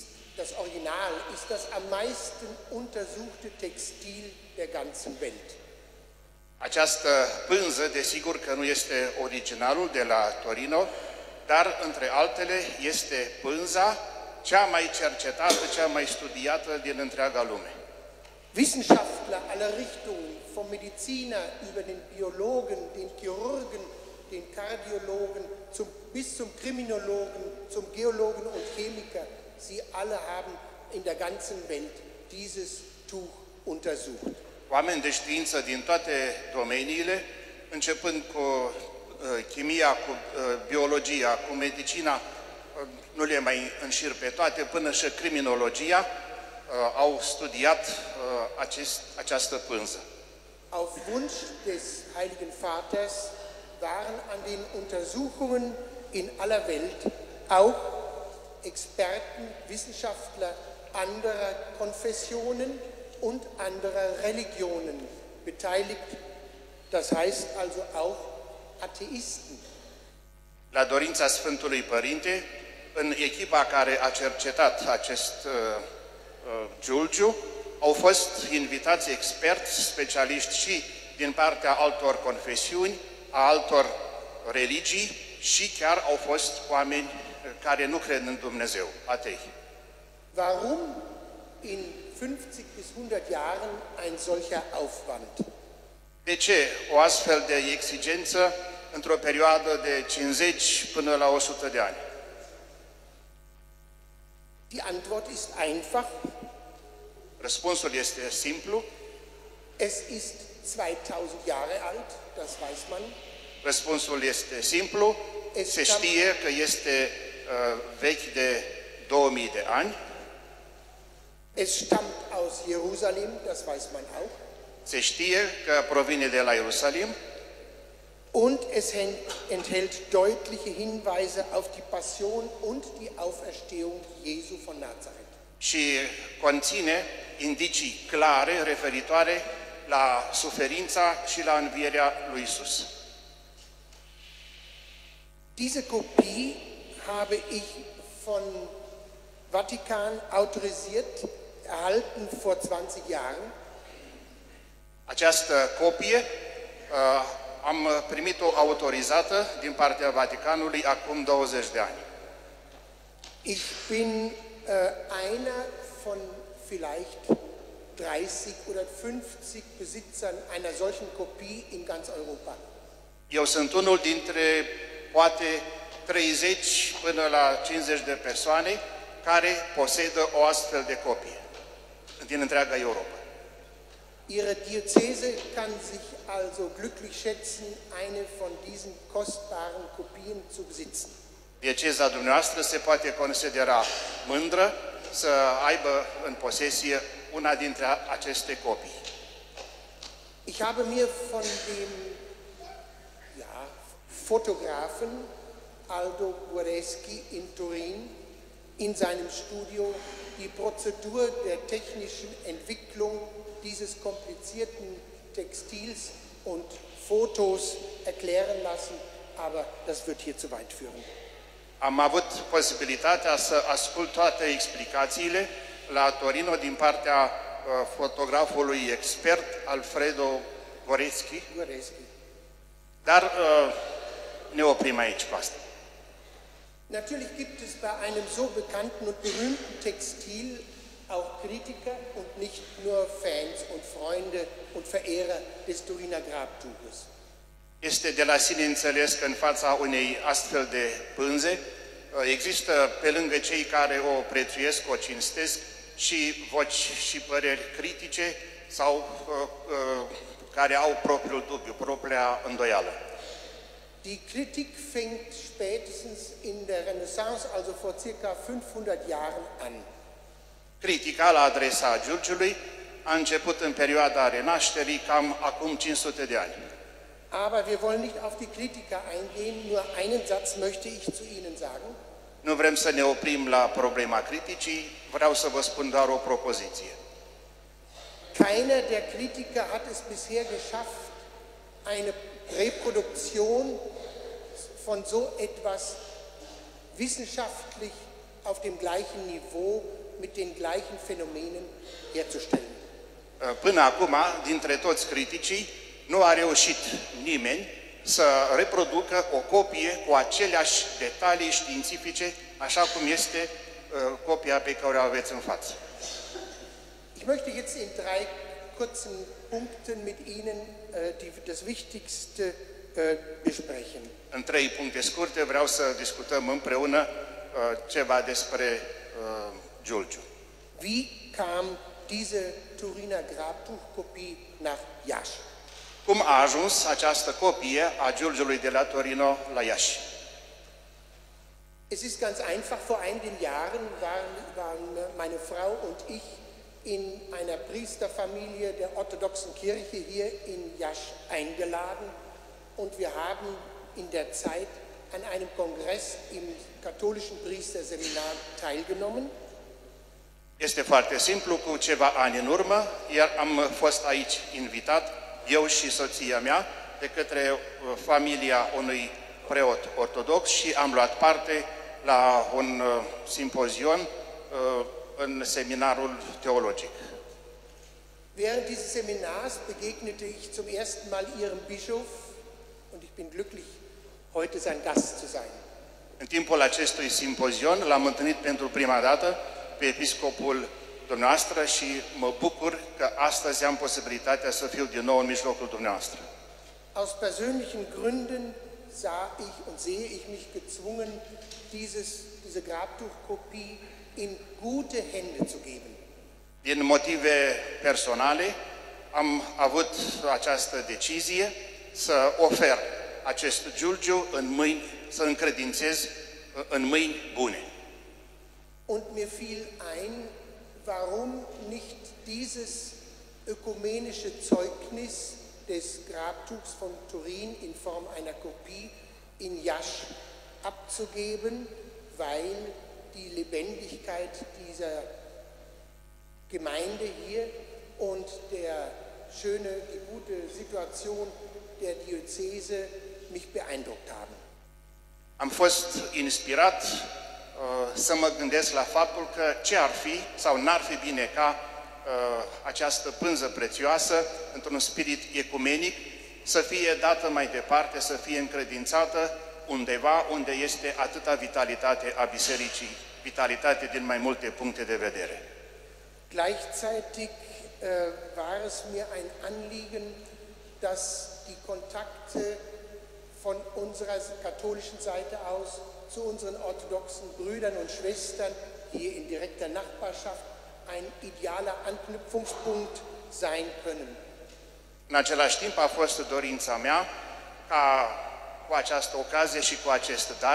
das am meisten untersuchte Textil der ganzen Welt. Această pânză, desigur că nu este originalul de la Torino, dar, între altele, este pânza cea mai cercetată, cea mai studiată din întreaga lume. Wissenschaftler aller Richtungen, vom Mediziner über den Biologen, den Chirurgen, den Kardiologen, bis zum Kriminologen, zum Geologen und Chemiker, sie alle haben in der ganzen Welt dieses Tuch untersucht. Oameni de știință din toate domeniile, începând cu chimia, cu biologia, cu medicina, nu le mai înșir pe toate, până și criminologia, au studiat această pânză. Auf Wunsch des Heiligen Vaters waren an den Untersuchungen in aller Welt auch Experten, Wissenschaftler anderer Konfessionen und anderer Religionen beteiligt, das heißt also auch Atheisten. La dorința Sfântului Părinte, în echipa care a cercetat acest Giulgiu, au fost invitați experți, specialiști și din partea altor confesiuni, a altor religii și chiar au fost oameni care nu cred în Dumnezeu, atei. Warum in 50 bis 100 Jahren ein solcher Aufwand? De ce o astfel de exigență într-o perioadă de 50 până la 100 de ani? Die Antwort ist einfach. Răspunsul este simplu. Es ist 2000 Jahre alt, das weiß man. Răspunsul este simplu. Se știe că este vechi de 2000 de ani. Es stammt aus Jerusalem, das weiß man auch. Se știe că provine de la Ierusalim Und es enthält deutliche Hinweise auf die Passion und die Auferstehung Jesu von Nazareth. și conține indicii clare referitoare la suferința și la învierea lui Isus. Diese Kopie habe ich von Vatikan autorisiert, erhalten vor 20 Jahren. Această copie am primit-o autorizată din partea Vaticanului acum 20 de ani. Ich bin einer von vielleicht 30 oder 50 Besitzern einer solchen Kopie in ganz Europa. Eu sunt unul dintre poate 30 până la 50 de persoane care posedă o astfel de copie din întreaga Europa. Ihre Diözese kann sich also glücklich schätzen, eine von diesen kostbaren Kopien zu besitzen. Dieceza dumneavoastră se poate considera mândră să aibă în posesie una dintre aceste copii. Ich habe mir von dem Fotografen Aldo Guareschi in Turin in seinem Studio die Prozedur der technischen Entwicklung dieses komplizierten Textils und Fotos erklären lassen, aber das wird hier zu weit führen. Am avut posibilitatea să ascult toate explicațiile la Torino din partea fotografului expert Alfredo Goreschi, dar ne oprim aici cu asta. Natürlich gibt es bei einem so bekannten und berühmten Textil auch Kritiker und nicht nur Fans und Freunde und Verehrer des Turiner Grabtuches. Este de la sine înțeles că în fața unei astfel de pânze există pe lângă cei care o prețuiesc, o cinstesc, și voci și păreri critice sau care au propriul dubiu, propria îndoială. Die Kritik fängt spätestens in der Renaissance, also vor circa 500 Jahren an. Critica la adresa Giurgiului a început în perioada Renașterii, cam acum 500 de ani. Aber wir wollen nicht auf die Kritiker eingehen, nur einen Satz möchte ich zu Ihnen sagen. Nu vrem să ne oprim la problema criticii, vreau să vă spun doar o propoziție. Keiner der Kritiker hat es bisher geschafft, eine Reproduktion von so etwas wissenschaftlich auf dem gleichen Niveau mit den gleichen Phänomenen herzustellen. Până acum, dintre toți criticii, nu a reușit nimeni să reproducă o copie cu aceleași detalii științifice, așa cum este copia pe care o aveți în față. Ich möchte jetzt in 3 kurzen Punkten mit Ihnen das Wichtigste besprechen. În 3 puncte scurte vreau să discutăm împreună ceva despre Giurgiu. Wie kam diese Turiner Grabtuchkopie nach Iași? Cum a ajuns această copie a Giurgiului de la Torino la Iași? Es ist ganz einfach, vor einigen Jahren waren meine Frau und ich in einer Priesterfamilie der orthodoxen Kirche hier in Iași eingeladen und wir haben in der Zeit an einem Kongress im katholischen Priesterseminar teilgenommen. Este foarte simplu, cu ceva ani în urmă, iar am fost aici invitat, eu și soția mea, de către familia unui preot ortodox și am luat parte la un simpozion în seminarul teologic. Während dieses Seminars begegnete ich zum ersten Mal Ihrem Bischof und ich bin glücklich, heute sein Gast zu sein. În timpul acestui simpozion l-am întâlnit pentru prima dată pe episcopul dumneavoastră și mă bucur că astăzi am posibilitatea să fiu din nou în mijlocul dumneavoastră. Aus persönlichen Gründen sah ich und sehe ich mich gezwungen, diese Grabtuchkopie in gute Hände zu geben. Din motive personale am avut această decizie să ofer acest Giurgiu în mâini, să încredințez în mâini bune. Und mir fiel ein, warum nicht dieses ökumenische Zeugnis des Grabtuchs von Turin in Form einer Kopie in Iași abzugeben, weil die Lebendigkeit dieser Gemeinde hier und der schöne, die gute Situation der Diözese mich beeindruckt haben. Am fost inspirat să mă gândesc la faptul că ce ar fi sau n-ar fi bine ca această pânză prețioasă, într-un spirit ecumenic, să fie dată mai departe, să fie încredințată undeva unde este atâta vitalitate a bisericii, vitalitate din mai multe puncte de vedere. Gleichzeitig war es mir ein Anliegen, dass die Kontakte von unserer katholischen Seite aus zu unseren orthodoxen Brüdern und Schwestern hier in direkter Nachbarschaft ein idealer Anknüpfungspunkt sein können. În același timp a fost dorința mea ca cu această ocazie și cu acest dar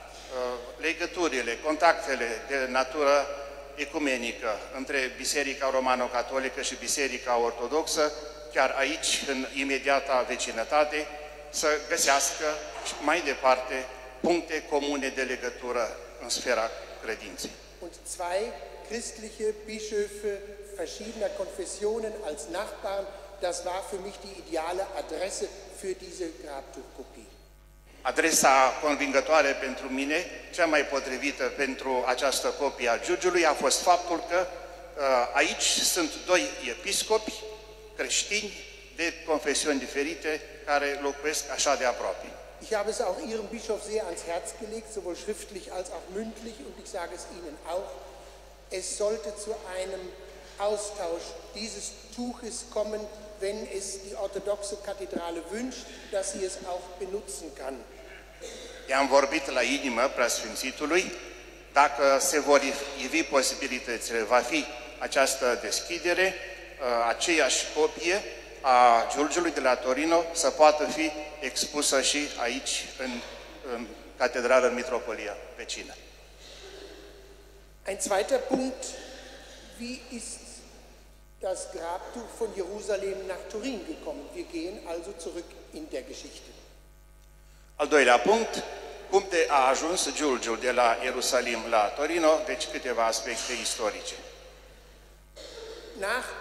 legăturile, contactele de natură ecumenică între Biserica Romano-Catolică și Biserica Ortodoxă, chiar aici, în imediata vecinătate, să găsească mai departe puncte comune de legătură în sfera credinței. Und zwei christliche Bischöfe verschiedener Konfessionen als Nachbarn, das war für mich die ideale Adresse für diese Grabtuchkopie. Adresa convingătoare pentru mine, cea mai potrivită pentru această copie a Giurgiului, a fost faptul că aici sunt doi episcopi creștini de confesiuni diferite care locuiesc așa de aproape. Ich habe es auch Ihrem Bischof sehr ans Herz gelegt, sowohl schriftlich als auch mündlich, und ich sage es Ihnen auch, es sollte zu einem Austausch dieses Tuches kommen, wenn es die orthodoxe Kathedrale wünscht, dass sie es auch benutzen kann. I-am vorbit la inimă Preasfințitului, dacă se vor ivi posibilitățile, va fi această deschidere, aceeași copie a Giurgiului de la Torino să poată fi expusă și aici, în catedrală, în mitropolia vecină. Ein zweiter Punkt, wie ist das Grabtuch von Jerusalem nach Turin gekommen? Wir gehen also zurück in der Geschichte. Al doilea punct, cum a ajuns Giurgiul de la Ierusalim la Torino, deci câteva aspecte istorice. Nach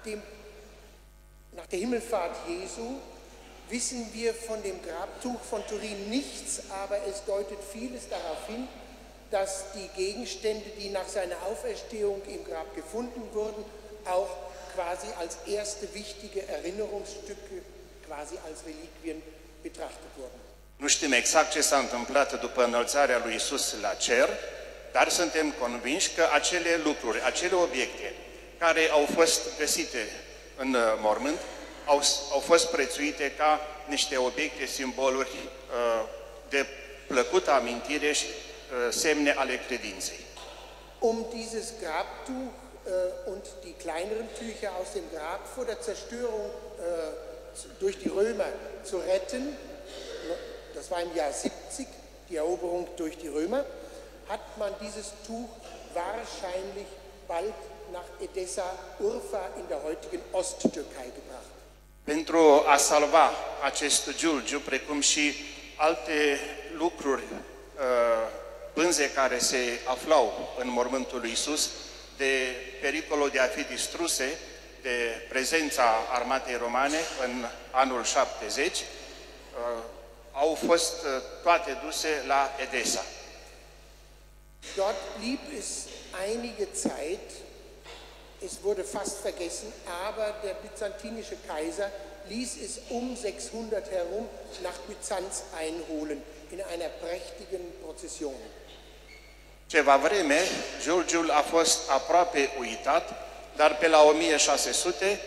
der Himmelfahrt Jesu wissen wir von dem Grabtuch von Turin nichts, aber es deutet vieles darauf hin, dass die Gegenstände, die nach seiner Auferstehung im Grab gefunden wurden, auch quasi als erste wichtige Erinnerungsstücke, quasi als Reliquien betrachtet wurden. Nu știm exact ce s-a întâmplat după înălțarea lui Isus la cer, dar suntem convinși că acele lucruri, acele obiecte care au fost găsite în mormânt, au fost prețuite ca niște obiecte, simboluri de plăcută amintire și semne ale credinței. Um dieses Grabtuch und die kleineren Tücher aus dem Grab vor der Zerstörung durch die Römer zu retten, das war im Jahr 70, die Eroberung durch die Römer, hat man dieses Tuch wahrscheinlich bald nach Edessa, Urfa in der heutigen Osttürkei gebracht. Pentru a salva acest Giurgiu, precum și alte lucruri, pânze care se aflau în mormântul lui Isus, de pericolul de a fi distruse de prezența armatei romane în anul 70, au fost toate duse la Edessa. Dort blieb es einige Zeit, es wurde fast vergessen, aber der byzantinische Kaiser ließ es 600 herum nach Byzanz einholen in einer prächtigen Prozession. Ceva vreme, Giurgiul a fost aproape uitat, dar pe la 1600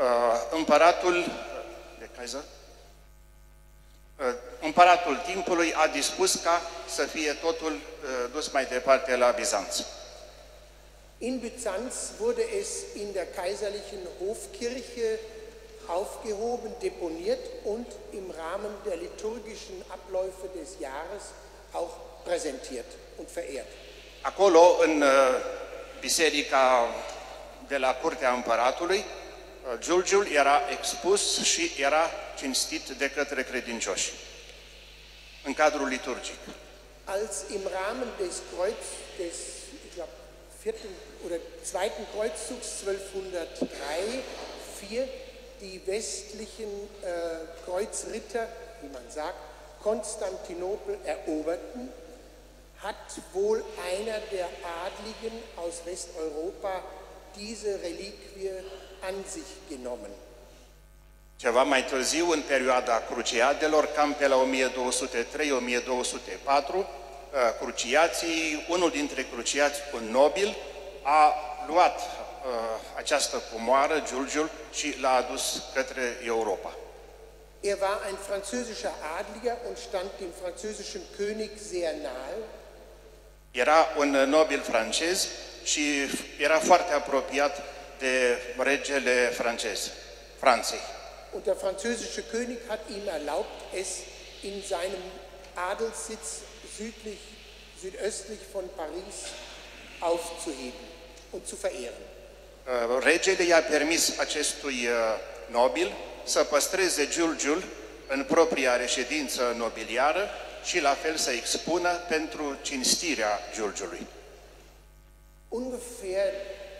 împăratul timpului a dispus ca să fie totul dus mai departe la Bizanț. In Byzanz wurde es in der kaiserlichen Hofkirche aufgehoben, deponiert und im Rahmen der liturgischen Abläufe des Jahres auch präsentiert und verehrt. Acolo, în Biserica de la curtea împăratului, Giulgiul era expus și era cinstit de către credincioși în cadrul liturgic. Als im Rahmen des ich glaube, 4. oder 2. Kreuzzugs 1203-4 die westlichen Kreuzritter, wie man sagt, Konstantinopel eroberten, hat wohl einer der Adligen aus Westeuropa diese Reliquie an sich genommen. Ceva mai târziu, în perioada Cruciadelor, cam pe la 1203-1204, cruciații, unul dintre cruciați, un nobil, a luat această comoară, Giulgiul, și l-a adus către Europa. Er war ein französischer Adliger und stand dem französischen König sehr nahe. Era un nobil francez și era foarte apropiat de regele francez, Franței. Und der französische König hat ihm erlaubt, es in seinem Adelssitz südöstlich von Paris aufzuheben und zu verehren. Regele i-a permis acestui nobil să păstreze Giulgiul în propria reședință nobiliară și la fel să expună pentru cinstirea Giulgiului. Ungefähr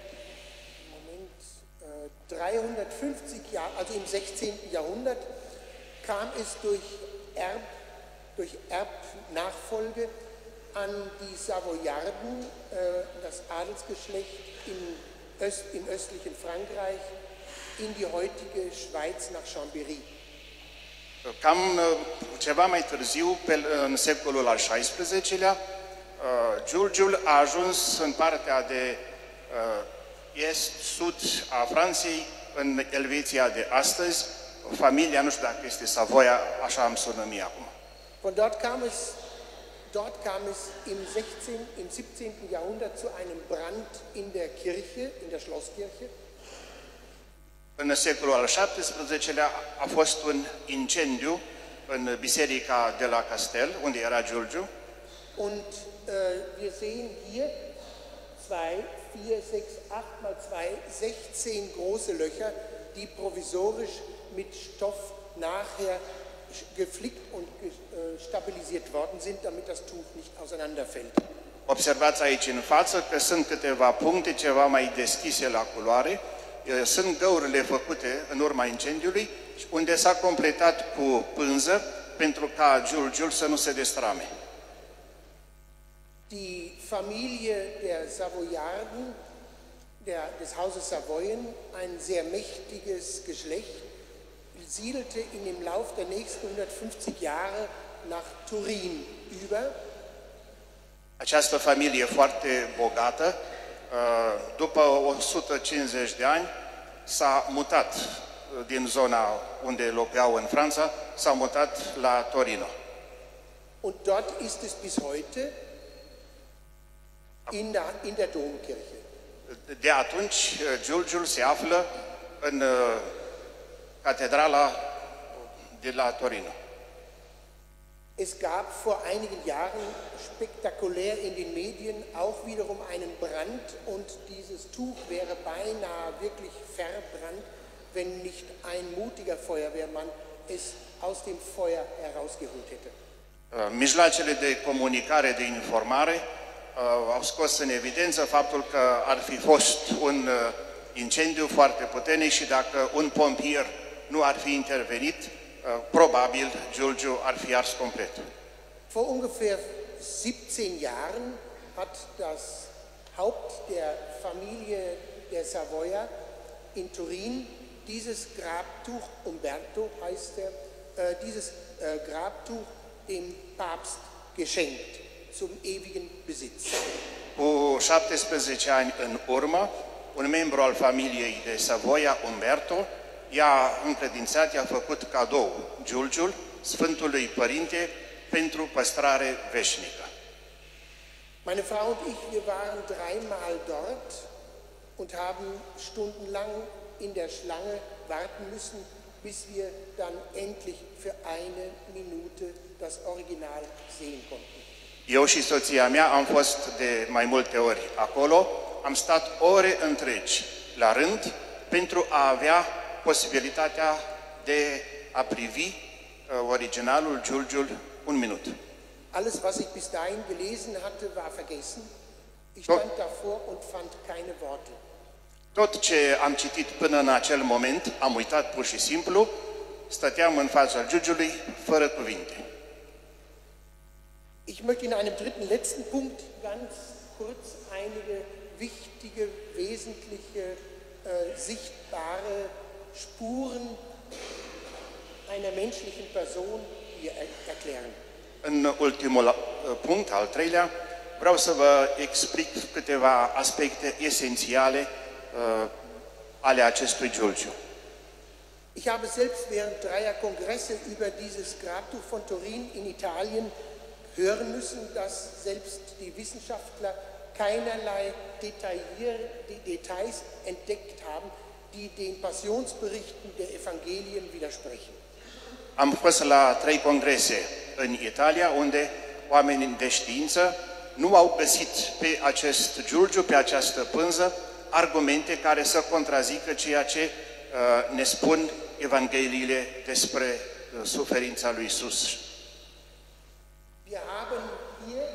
350 Jahre, also im 16. Jahrhundert, kam es durch Erbnachfolge an die Savoyarden, das Adelsgeschlecht im östlichen Frankreich, in die heutige Schweiz nach Chambéry. Cam ceva mai târziu, în secolul al XVI-lea, Giulgiul a ajuns în partea de est-sud a Franței, în Elveția de astăzi. Familia, nu știu dacă este Savoia, așa am sună mie acum. Von dort kam es im 17. Jahrhundert zu einem Brand in der Kirche, in der Schlosskirche. În secolul al XVII-lea a fost un incendiu în biserica de la Castel, unde era Giulgiu. Und wir sehen hier 2, 4, 6, 8 mal 2, 16 große Löcher, die provisorisch mit Stoff nachher geflickt und stabilisiert worden sind, damit das Tuch nicht auseinanderfällt. Observați aici în față că sunt câteva puncte ceva mai deschise la culoare. Sunt găurile făcute în urma incendiului, unde s-a completat cu pânză pentru ca Giulgiul să nu se destrame. Die Familie der Savoyarden, des Hauses Savoyen, ein sehr mächtiges Geschlecht, siedelte in dem Lauf der nächsten 150 Jahre nach Turin über. Această familie foarte bogată, după 150 de ani, s-a mutat din zona unde locuiau în Franța, s-a mutat la Torino. Und dort ist es bis heute in der Domkirche. De atunci, Giulgiul se află în catedrala de la Torino. Es gab vor einigen Jahren spektakulär in den Medien auch wiederum einen Brand und dieses Tuch wäre beinahe wirklich verbrannt, wenn nicht ein mutiger Feuerwehrmann es aus dem Feuer herausgeholt hätte. Mijloacele de comunicare, de informare au scos în evidență faptul că ar fi fost un incendiu foarte puternic și dacă un pompier nu ar fi intervenit, probabil Giulgiu ar fi ars complet. Vor ungefähr 17 Jahren hat das Haupt der Familie der Savoia in Turin dieses Grabtuch, Umberto heißt er, dieses Grabtuch dem Papst geschenkt zum ewigen Besitz. Cu 17 ani în urmă, un membru al familiei de Savoia, Umberto, i-a încredințat, i-a făcut cadou Giulgiul, Sfântului Părinte, pentru păstrare veșnică. Meine Frau und ich, wir waren dreimal dort und haben stundenlang in der Schlange warten müssen, bis wir dann endlich für eine Minute das Original sehen konnten. Eu și soția mea am fost de mai multe ori acolo, am stat ore întregi la rând pentru a avea posibilitatea de a privi originalul Giulgiul un minut. Alles, was ich bis dahin gelesen hatte, war vergessen. Ich stand davor und fand keine Worte. Tot ce am citit până în acel moment, am uitat pur și simplu, stăteam în fața Giulgiului fără cuvinte. Ich möchte in einem dritten, letzten Punkt ganz kurz einige wichtige, wesentliche, sichtbare Spuren einer menschlichen Person hier erklären. În ultimul punct, al treilea, vreau să vă explic câteva aspecte esențiale ale acestui Giulgiu. Ich habe selbst während 3 Kongresse über dieses Grabtuch von Turin in Italien hören müssen, dass selbst die Wissenschaftler keinerlei Details entdeckt haben, die den Passionsberichten der Evangelien widersprechen. Am fost la 3 congrese în Italia, unde oamenii de știință nu au găsit pe acest Giulgiu, pe această pânză, argumente care să contrazică ceea ce ne spun Evangheliile despre suferința lui Iisus. Wir haben hier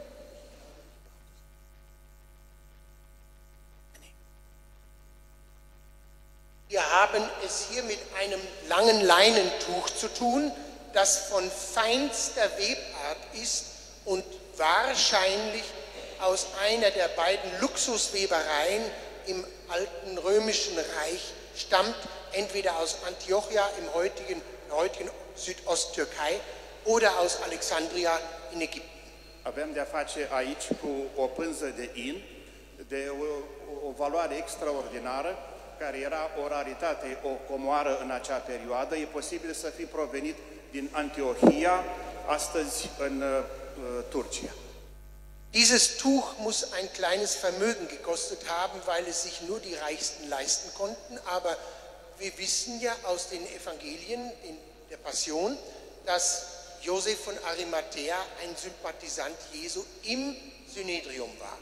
Wir haben es hier mit einem langen Leinentuch zu tun, das von feinster Webart ist und wahrscheinlich aus einer der beiden Luxuswebereien im alten römischen Reich stammt, entweder aus Antiochia im heutigen Südosttürkei oder aus Alexandria in Ägypten. Avem de-a face aici cu o pânză de in, de o valoare extraordinară, care era o raritate, o comoară în acea perioadă. E posibil să fi provenit din Antiochia, astăzi în Turcia. Dieses Tuch muss ein kleines Vermögen gekostet haben, weil es sich nur die Reichsten leisten konnten. Aber wir wissen ja aus den Evangelien, in der Passion, dass Josef von Arimathea ein Sympathisant Jesu im Synedrium war.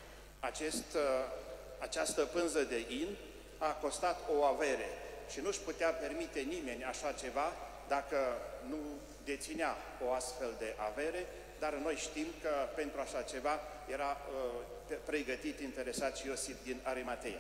Această pânză de in a costat o avere și nu-și putea permite nimeni așa ceva dacă nu deținea o astfel de avere, dar noi știm că pentru așa ceva era pregătit, interesat și Iosif din Arimatea.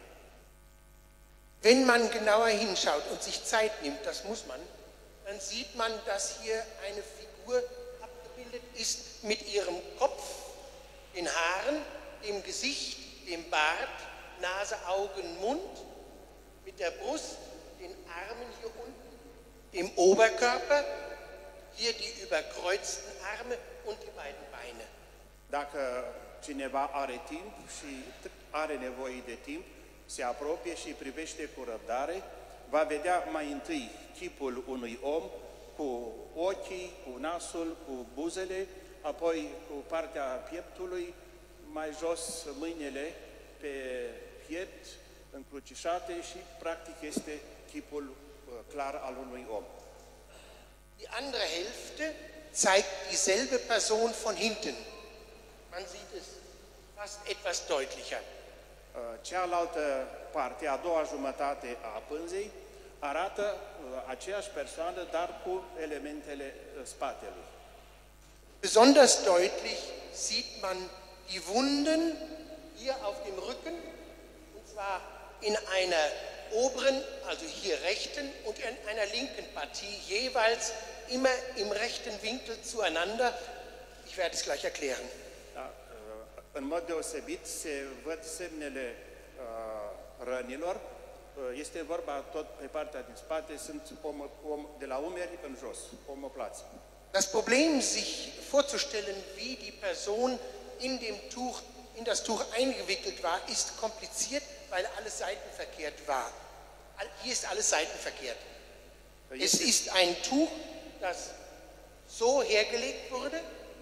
Wenn man genauer hinschaut und sich Zeit nimmt, das muss man, dann sieht man, dass hier eine Figur abgebildet ist mit ihrem Kopf, den Haaren, dem Gesicht, dem Bart, Nase, Augen, Mund, mit der Brust, den Armen hier unten, dem Oberkörper, hier die überkreuzten Arme und die beiden Beine. Dacă cineva are timp și are nevoie de timp, se apropie și privește cu răbdare, va vedea mai întâi chipul unui om cu ochii, cu nasul, cu buzele, apoi cu partea pieptului, mai jos mâinile pe piept, încrucișate și practic este chipul clar al unui om. Die andere Hälfte zeigt dieselbe Person von hinten. Man sieht es fast etwas deutlicher. Cealaltă parte, a doua jumătate a pânzei, arată aceeași persoană, dar cu elementele spatelui. Besonders deutlich sieht man die Wunden hier auf dem Rücken, und zwar in einer oberen, also hier rechten und in einer linken Partie, jeweils immer im rechten Winkel zueinander. Ich werde es gleich erklären. Da, în mod deosebit se văd semnele rănilor. Este vorba tot pe partea din spate, sunt de la umeri în jos, omoplați. Das Problem, sich vorzustellen, wie die Person in das Tuch eingewickelt war, ist kompliziert, weil alles seitenverkehrt war. Hier ist alles seitenverkehrt. Es ist ein Tuch, das so hergelegt wurde,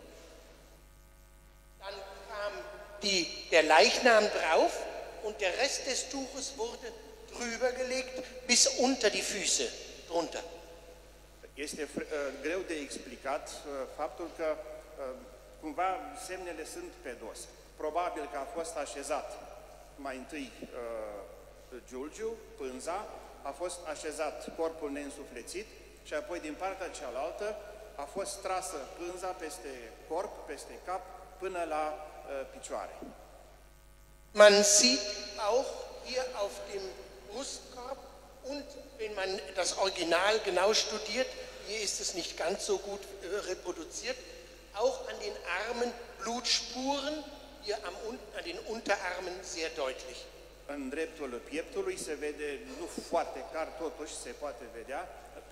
dann kam der Leichnam drauf und der Rest des Tuches wurde drüber gelegt bis unter die Füße drunter. Este greu de explicat faptul că cumva semnele sunt pe dos. Probabil că a fost așezat mai întâi Giulgiu, pânza, a fost așezat corpul neînsuflețit și apoi din partea cealaltă a fost trasă pânza peste corp, peste cap, până la picioare. Man sieht auch hier auf dem Brustkorb und wenn man das Original genau studiert, hier ist es nicht ganz so gut reproduziert, auch an den Armen Blutspuren, hier an den Unterarmen sehr deutlich. În dreptul pieptului se vede, nu foarte clar, totuși se poate vedea,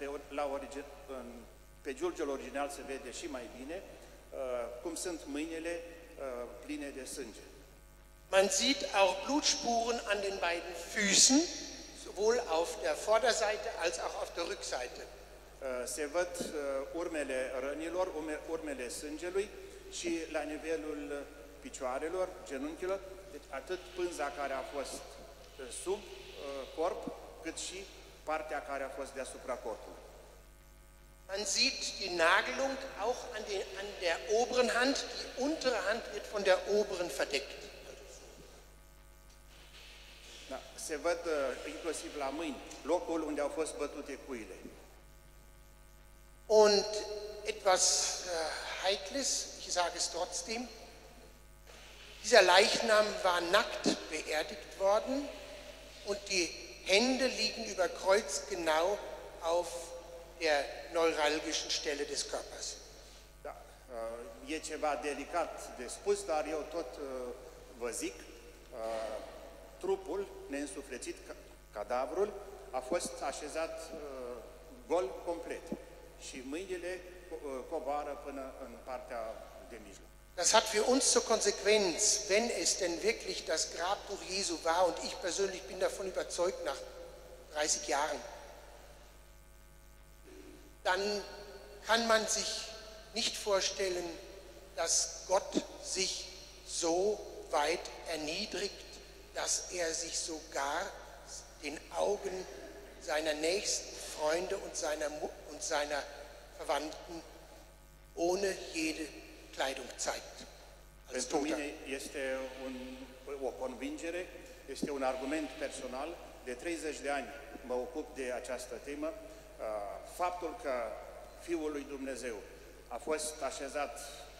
pe Giulgiul original se vede și mai bine, cum sunt mâinile pline de sânge. Man sieht auch Blutspuren an den beiden Füßen, sowohl auf der Vorderseite als auch auf der Rückseite. Se văd urmele rănilor, urmele sângelui și la nivelul picioarelor, genunchilor, deci atât pânza care a fost sub corp, cât și partea care a fost deasupra corpului. Man sieht die Nagelung auch an der oberen Hand. Die untere Hand wird von der oberen verdeckt. Da, se văd inclusiv la mâini locul unde au fost bătute cuile. Und etwas Heikles, ich sage es trotzdem, dieser Leichnam war nackt beerdigt worden und die Hände liegen über Kreuz genau auf der neuralgischen Stelle des Körpers. Da, e ceva delicat de spus, dar eu tot vă zic, trupul neînsuflețit, cadavrul, a fost așezat gol complet și mâinile coboară până în partea de mijloc. Das hat für uns zur Konsequenz, wenn es denn wirklich das Grabtuch Jesu war, und ich persönlich bin davon überzeugt nach 30 Jahren, dann kann man sich nicht vorstellen, dass Gott sich so weit erniedrigt, dass er sich sogar den Augen seiner nächsten Freunde und seiner Verwandten ohne jede Kleidung zeigt. Pentru mine este o convingere, este un argument personal. De 30 de ani mă ocup de această temă. Faptul că Fiul lui Dumnezeu a fost așezat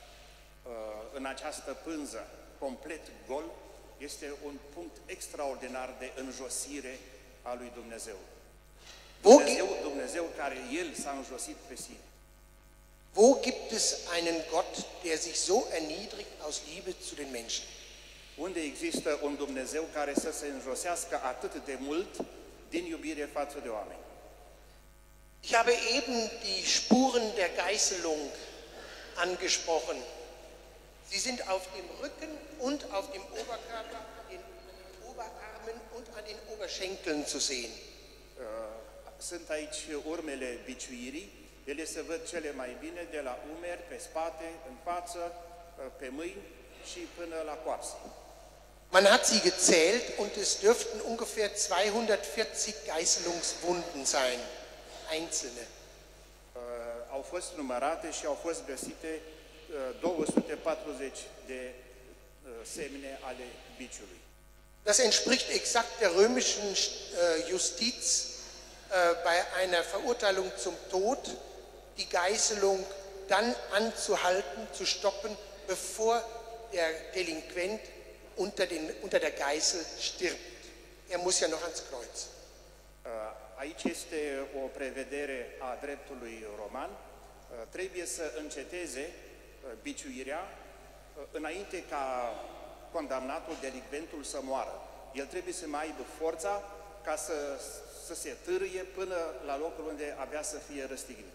în această pânză complet gol este un punct extraordinar de înjosire a lui Dumnezeu. Dumnezeu care El s-a înjosit pe sine. Wo gibt es einen Gott, der sich so erniedrigt aus Liebe zu den Menschen? Unde există un Dumnezeu care să se înjosească atât de mult din iubire față de oameni? Ich habe eben die Spuren der Geißelung angesprochen. Sie sind auf dem Rücken und auf dem Oberkörper, an den Oberarmen und an den Oberschenkeln zu sehen. Sunt aici urmele biciuirii. Ele se văd cele mai bine de la umeri, pe spate, în față, pe mâini și până la coapse. Man hat sie gezählt und es dürften ungefähr 240 Geißelungswunden sein, einzelne. Au fost numărate și au fost găsite 240 de semne ale biciului. Das entspricht exakt der römischen Justiz bei einer Verurteilung zum Tod, die Geißelung dann anzuhalten, zu stoppen, bevor der Delinquent unter der Geißel stirbt. Er muss ja noch ans Kreuz. Aici este o prevedere a dreptului roman. Trebuie să înceteze biciuirea înainte ca condamnatul, delicventul să moară. El trebuie să mai aibă forța ca să se târâie până la locul unde avea să fie răstignit.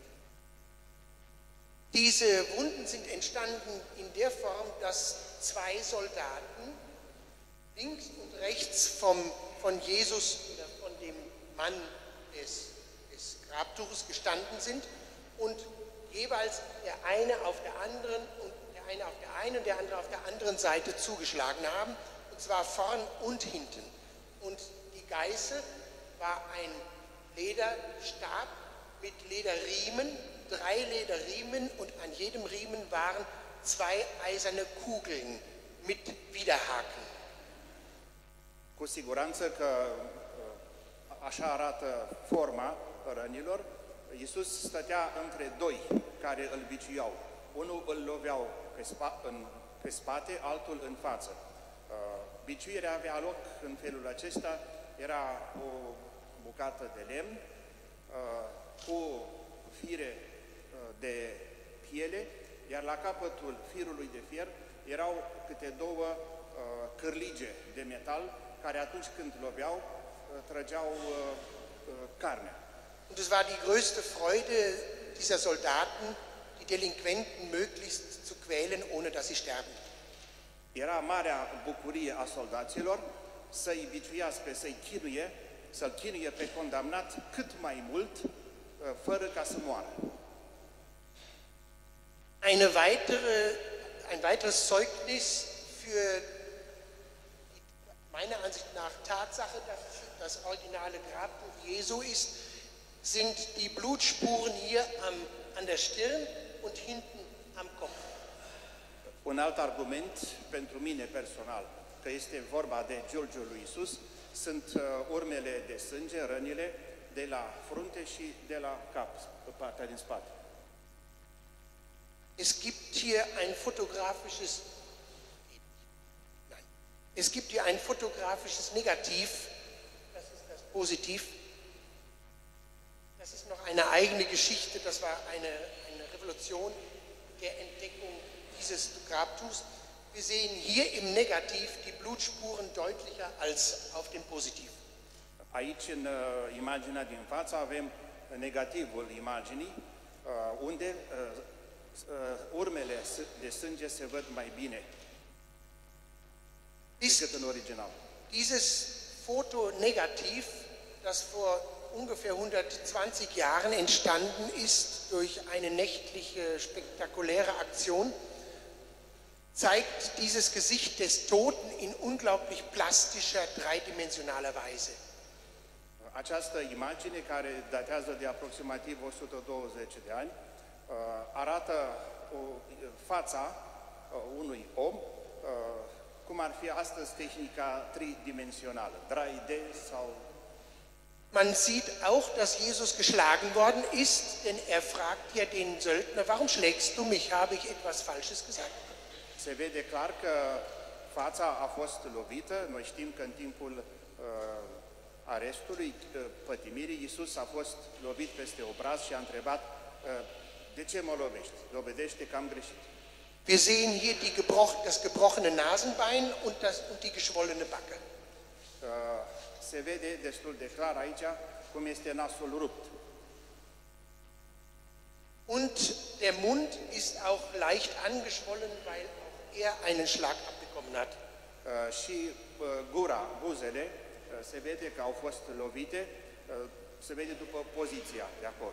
Diese Wunden sind entstanden in der Form, dass zwei Soldaten links und rechts von Jesus oder von dem Mann des Grabtuches gestanden sind und jeweils der eine auf der anderen und der eine auf der einen und der andere auf der anderen Seite zugeschlagen haben, und zwar vorn und hinten. Und die Geißel war ein Lederstab mit Lederriemen, 3 Lederriemen, und an jedem Riemen waren 2 eiserne Kugeln mit Widerhaken. Cu siguranță că așa arată forma rănilor. Iisus stătea între doi care îl biciuiau. Unul îl loveau pe spate, altul în față. Biciuirea avea loc în felul acesta, era o bucată de lemn cu fire de piele, iar la capătul firului de fier erau câte două cârlige de metal, care atunci când loveau, trăgeau carnea. Und es war die größte Freude dieser Soldaten, die Delinquenten möglichst zu quälen, ohne dass sie sterben. Era marea bucurie a soldaților să-i biciuiască, să-l chinuie pe condamnat cât mai mult, fără ca să moară. Ein weiteres Zeugnis für meiner Ansicht nach Tatsache, dass es das originale Grabtuch Jesu ist, sind die Blutspuren hier an der Stirn und hinten am Kopf. Un alt argument pentru mine personal, că este vorba de giulgiul lui Iisus, sunt urmele de sânge, rănile, de la frunte și de la cap, pe partea din spate. Es gibt hier ein fotografisches Negativ, das ist das Positiv. Das ist noch eine eigene Geschichte, das war eine Revolution der Entdeckung dieses Grabtuchs. Wir sehen hier im Negativ die Blutspuren deutlicher als auf dem Positiv. Aici, în imaginea din față, avem negativul imaginii, unde urmele de sânge se văd mai bine decât în original. Dieses Fotonegativ, das vor ungefähr 120 Jahren entstanden ist durch eine nächtliche, spektakuläre Aktion, zeigt dieses Gesicht des Toten in unglaublich plastischer, dreidimensionaler Weise. Această imagine, care datează de aproximativ 120 de ani, arată fața unui om, cum ar fi astăzi tehnica tridimensională, 3D sau... Man sieht auch, dass Jesus geschlagen worden ist, denn er fragt ja den Söldner, warum schlägst du mich? Habe ich etwas Falsches gesagt? Se vede clar că fața a fost lovită. Noi știm că în timpul arestului, pătimirii, Iisus a fost lovit peste obraz și a întrebat, de ce mă lovești? Dovedește că am greșit. Wir sehen hier das gebrochene Nasenbein und die geschwollene Backe. Se vede destul de clar aici cum este nasul rupt. Und der Mund ist auch leicht angeschwollen, weil auch er einen Schlag abbekommen hat. Și gura, buzele, se vede că au fost lovite, se vede după poziția de acolo.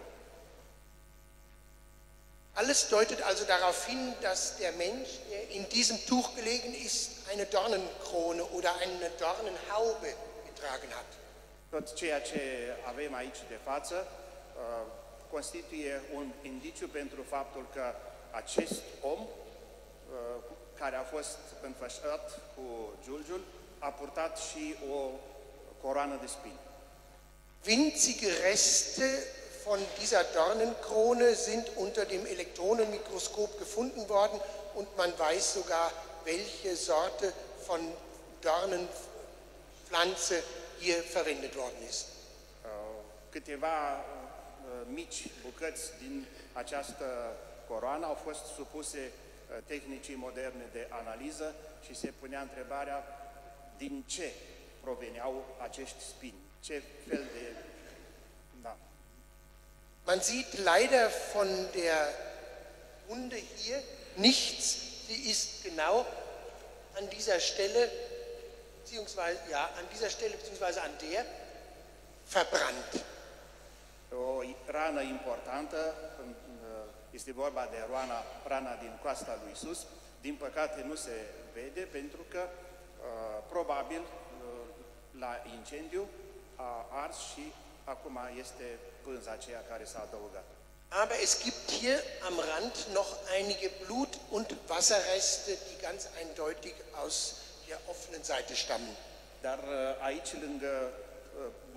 Alles deutet also darauf hin, dass der Mensch, der in diesem Tuch gelegen ist, eine Dornenkrone oder eine Dornenhaube getragen hat. Tot ceea ce avem aici de față constituie un indiciu pentru faptul că acest om care a fost înfășurat cu giulgiul a purtat și o coroană de spini. Winzige Reste von dieser Dornenkrone sind unter dem Elektronenmikroskop gefunden worden und man weiß sogar, welche Sorte von Dornenpflanze hier verwendet worden ist. Câteva mici bucăți din această coroană au fost supuse tehnicii moderne de analiză și se punea întrebarea din ce proveneau acești spini, ce fel de... Da. Man sieht leider von der Wunde hier nichts, sie ist genau an dieser Stelle, beziehungsweise an der, verbrannt. O rană importantă, este vorba de rana din coasta lui Iisus, din păcate nu se vede pentru că probabil la incendiu a ars și acum este pânza aceea care s-a adăugat. Aber es gibt hier am Rand noch einige Blut- und Wasserreste, die ganz eindeutig aus der offenen Seite stammen. Dar aici, lângă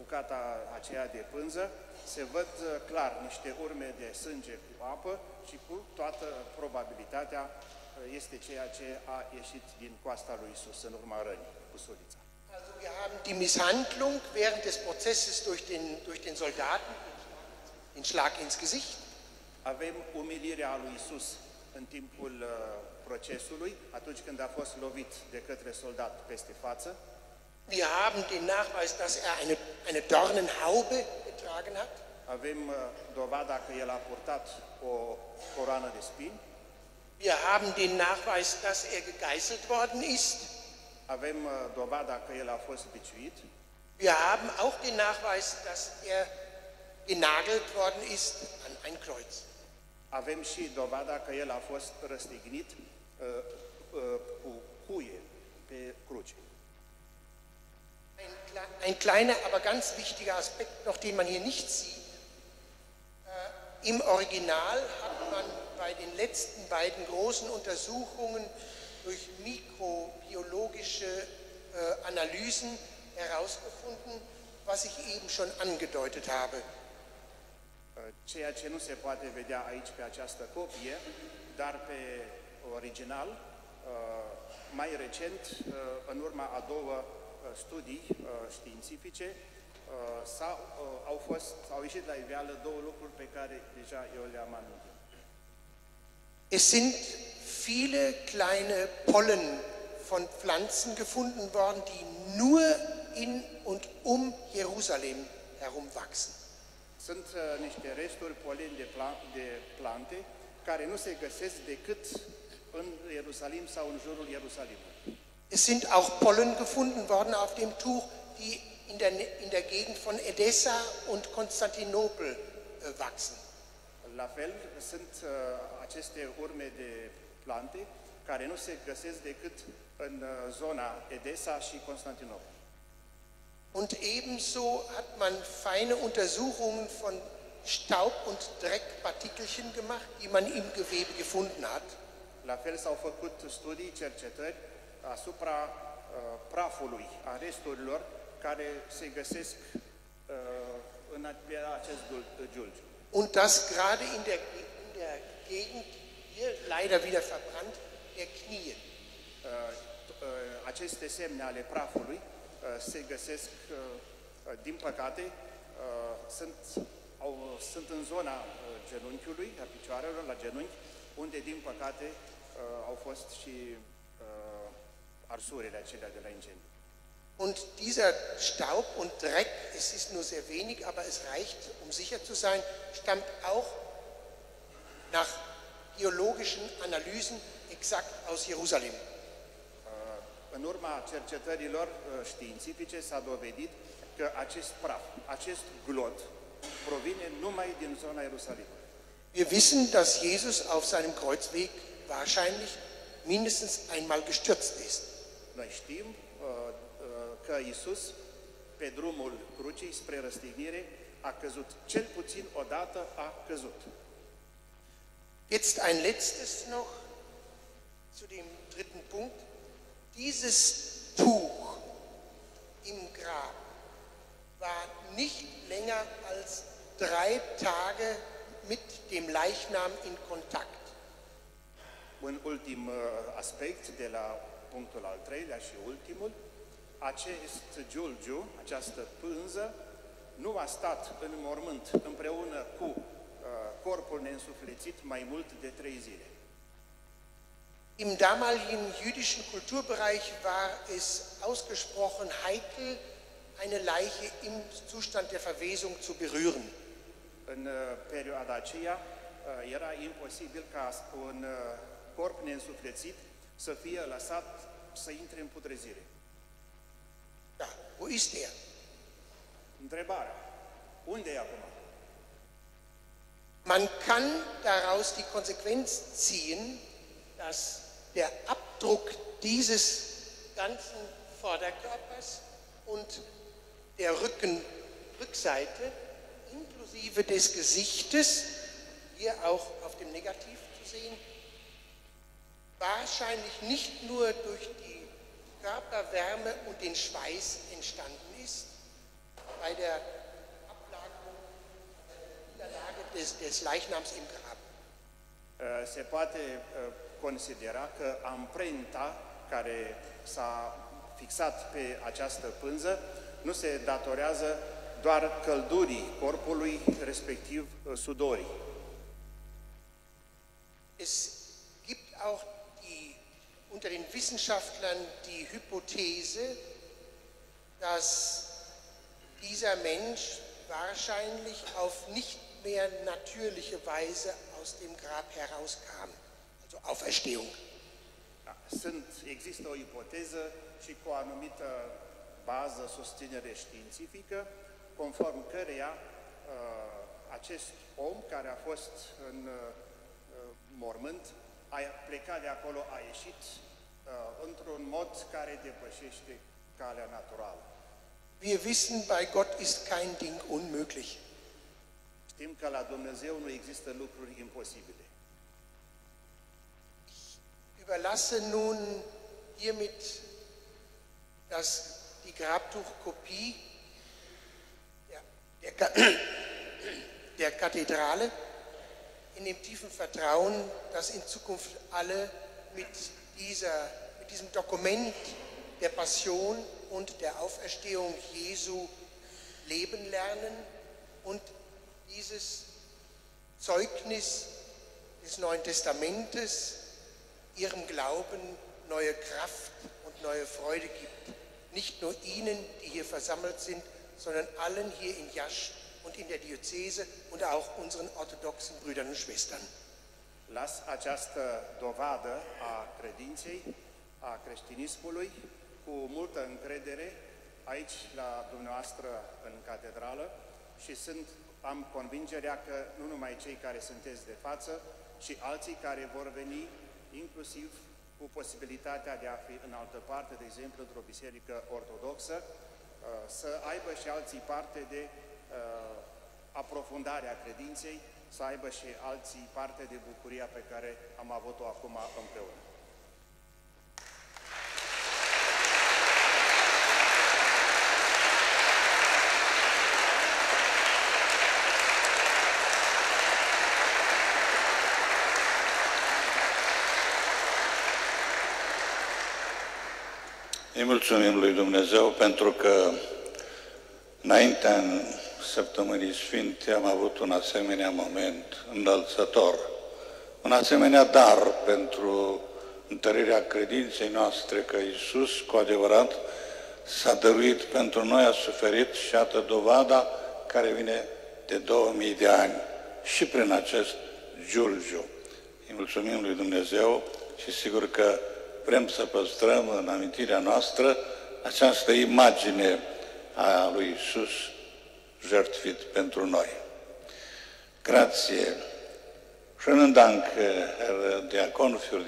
bucata aceea de pânză, se văd clar niște urme de sânge cu apă și cu toată probabilitatea este ceea ce a ieșit din coasta lui Isus în urma rănii cu sulița. Also wir haben die Misshandlung während des Prozesses durch den Soldaten, den Schlag ins Gesicht. Avem umilirea lui Isus în timpul procesului, atunci când a fost lovit de către soldat peste față. Wir haben den Nachweis, dass er eine Dornenhaube getragen hat. Avem dovada că el a purtat o coroană de spini. Wir haben den Nachweis, dass er gegeißelt worden ist. Avem dovada că el a fost biciuit. Wir haben auch den Nachweis, dass er genagelt worden ist an ein Kreuz. Avem și dovada că el a fost răstignit cu cuie pe cruce. Ein kleiner, aber ganz wichtiger Aspekt noch, den man hier nicht sieht. Im Original hat man bei den letzten beiden großen Untersuchungen durch mikrobiologische Analysen herausgefunden, was ich eben schon angedeutet habe. Ceea ce nu se poate vedea aici pe această copie, dar pe original, mai recent, în urma a două studii științifice, au ieșit la iveală două lucruri pe care deja eu le-am amintit. Es sind viele kleine Pollen von Pflanzen gefunden worden, die nur in und um Jerusalem herum wachsen. Sunt niște resturi poleni de plante care nu se găsesc decât în Ierusalim sau în jurul Ierusalimului. Es sind auch Pollen gefunden worden auf dem Tuch, die in der Gegend von Edessa und Konstantinopel wachsen. La fel, sunt aceste urme de plante care nu se găsesc decât în zona Edessa și Constantinopol. Und ebenso hat man feine Untersuchungen von Staub- und Dreckpartikelchen gemacht, die man im Gewebe gefunden hat. La fel s-au făcut studii, cercetări asupra prafului, a resturilor care se găsesc în acest giulgiu. Und das gerade in der Gegend, hier leider wieder verbrannt, der Knie. Aceste semne ale prafului se găsesc, din păcate, sunt în zona genunchiului, a picioarelor, la genunchi, unde, din păcate, au fost și arsurile acelea de la incendiu. Und dieser Staub und Dreck, es ist nur sehr wenig, aber es reicht, um sicher zu sein, stammt auch nach geologischen Analysen exakt aus Jerusalem. În urma cercetărilor științifice s-a dovedit că acest praf, acest glot, provine numai din zona Ierusalimului. Wir wissen, dass Jesus auf seinem Kreuzweg wahrscheinlich mindestens einmal gestürzt ist. Noi știm că Isus, pe drumul crucii spre răstignire, a căzut. Cel puțin odată a căzut. Jetzt ein letztes noch zu dem dritten Punkt. Dieses Tuch im Grab war nicht länger als 3 Tage mit dem Leichnam in Kontakt. Un ultim aspect de la punctul al treilea și ultimul, acest giulgiu, această pânză, nu a stat în mormânt împreună cu corpul neînsuflețit mai mult de 3 zile. Im damaligen jüdischen Kulturbereich war es ausgesprochen heikel, eine Leiche im Zustand der Verwesung zu berühren. În perioada aceea era imposibil ca un corp neînsuflețit să fie lăsat să intre în putrezire. Ja, wo ist er? Întrebarea. Unde e acum? Man kann daraus die Konsequenz ziehen, dass der Abdruck dieses ganzen Vorderkörpers und der Rückseite inklusive des Gesichtes, hier auch auf dem Negativ zu sehen, wahrscheinlich nicht nur durch die Körperwärme und den Schweiß entstanden ist, bei der Ablagerung der Lage des Leichnams im Grab. Se poate considera că amprenta care s-a fixat pe această pânză nu se datorează doar căldurii corpului, respectiv sudorii. Es gibt auch unter den Wissenschaftlern die Hypothese, dass dieser Mensch wahrscheinlich auf nicht mehr natürliche Weise aus dem Grab herauskam, also Auferstehung. Există o ipoteză și cu o anumită bază, susținere științifică, conform căreia acest om care a fost în mormânt a plecat de acolo, a ieșit într-un mod care depășește calea naturală. Wir wissen, bei Gott ist kein Ding unmöglich. Știm că la Dumnezeu nu există lucruri imposibile. Überlasse nun hiermit die Grabtuchkopie der Kathedrale in dem tiefen Vertrauen, dass in Zukunft alle mit diesem Dokument der Passion und der Auferstehung Jesu leben lernen und dieses Zeugnis des Neuen Testamentes ihrem Glauben neue Kraft und neue Freude gibt. Nicht nur Ihnen, die hier versammelt sind, sondern allen hier in Iași und in der Diözese und auch unseren orthodoxen Brüdern und Schwestern. Las această dovadă a credinței, a creștinismului, cu multă încredere aici la dumneavoastră în catedrală și am convingerea că nu numai cei care sunteți de față, ci alții care vor veni, inclusiv cu posibilitatea de a fi în altă parte, de exemplu într-o biserică ortodoxă, să aibă și alții parte de aprofundarea credinței, să aibă și alții parte de bucuria pe care am avut-o acum împreună. Îi mulțumim lui Dumnezeu pentru că înaintea Săptămânii Sfinte am avut un asemenea moment înălțător, un asemenea dar pentru întărirea credinței noastre că Iisus cu adevărat s-a dăruit pentru noi, a suferit și iată dovada care vine de 2000 de ani și prin acest Giulgiu. Îi mulțumim lui Dumnezeu și sigur că vrem să păstrăm în amintirea noastră această imagine a lui Iisus jertfit pentru noi. Grazie. Schönen Dank, Herr Diakon, für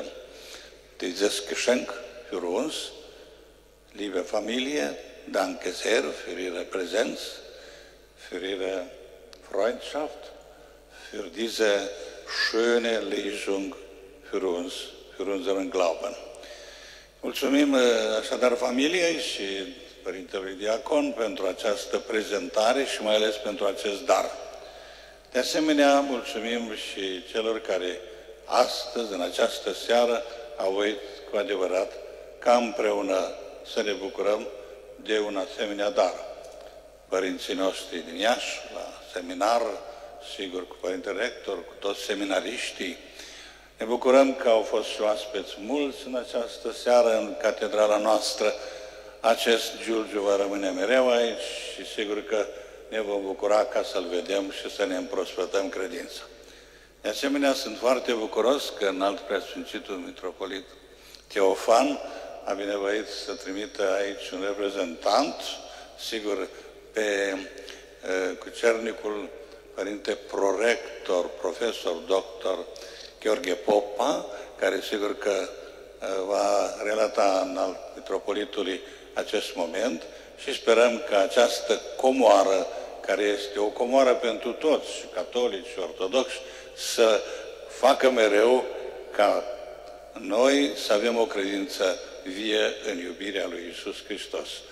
dieses Geschenk für uns. Liebe Familie, danke sehr für Ihre Präsenz, für Ihre Freundschaft, für diese schöne Lesung für uns, für unseren Glauben. Mulțumim așadar familiei și Părintelui Diacon pentru această prezentare și mai ales pentru acest dar. De asemenea, mulțumim și celor care astăzi, în această seară, au voit cu adevărat ca împreună să ne bucurăm de un asemenea dar. Părinții noștri din Iași, la seminar, sigur cu Părintele Rector, cu toți seminariștii, ne bucurăm că au fost și oaspeți mulți în această seară în catedrala noastră. Acest Giulgiu va rămâne mereu aici și sigur că ne vom bucura ca să-l vedem și să ne împrospătăm credința. De asemenea, sunt foarte bucuros că înalt preasfințitul mitropolit Teofan a binevoit să trimită aici un reprezentant, sigur, pe cucernicul Părinte Prorector, profesor, doctor Gheorghe Popa, care sigur că va relata înalt mitropolitului acest moment și sperăm că această comoară, care este o comoară pentru toți, și catolici și ortodoxi, să facă mereu ca noi să avem o credință vie în iubirea lui Iisus Hristos.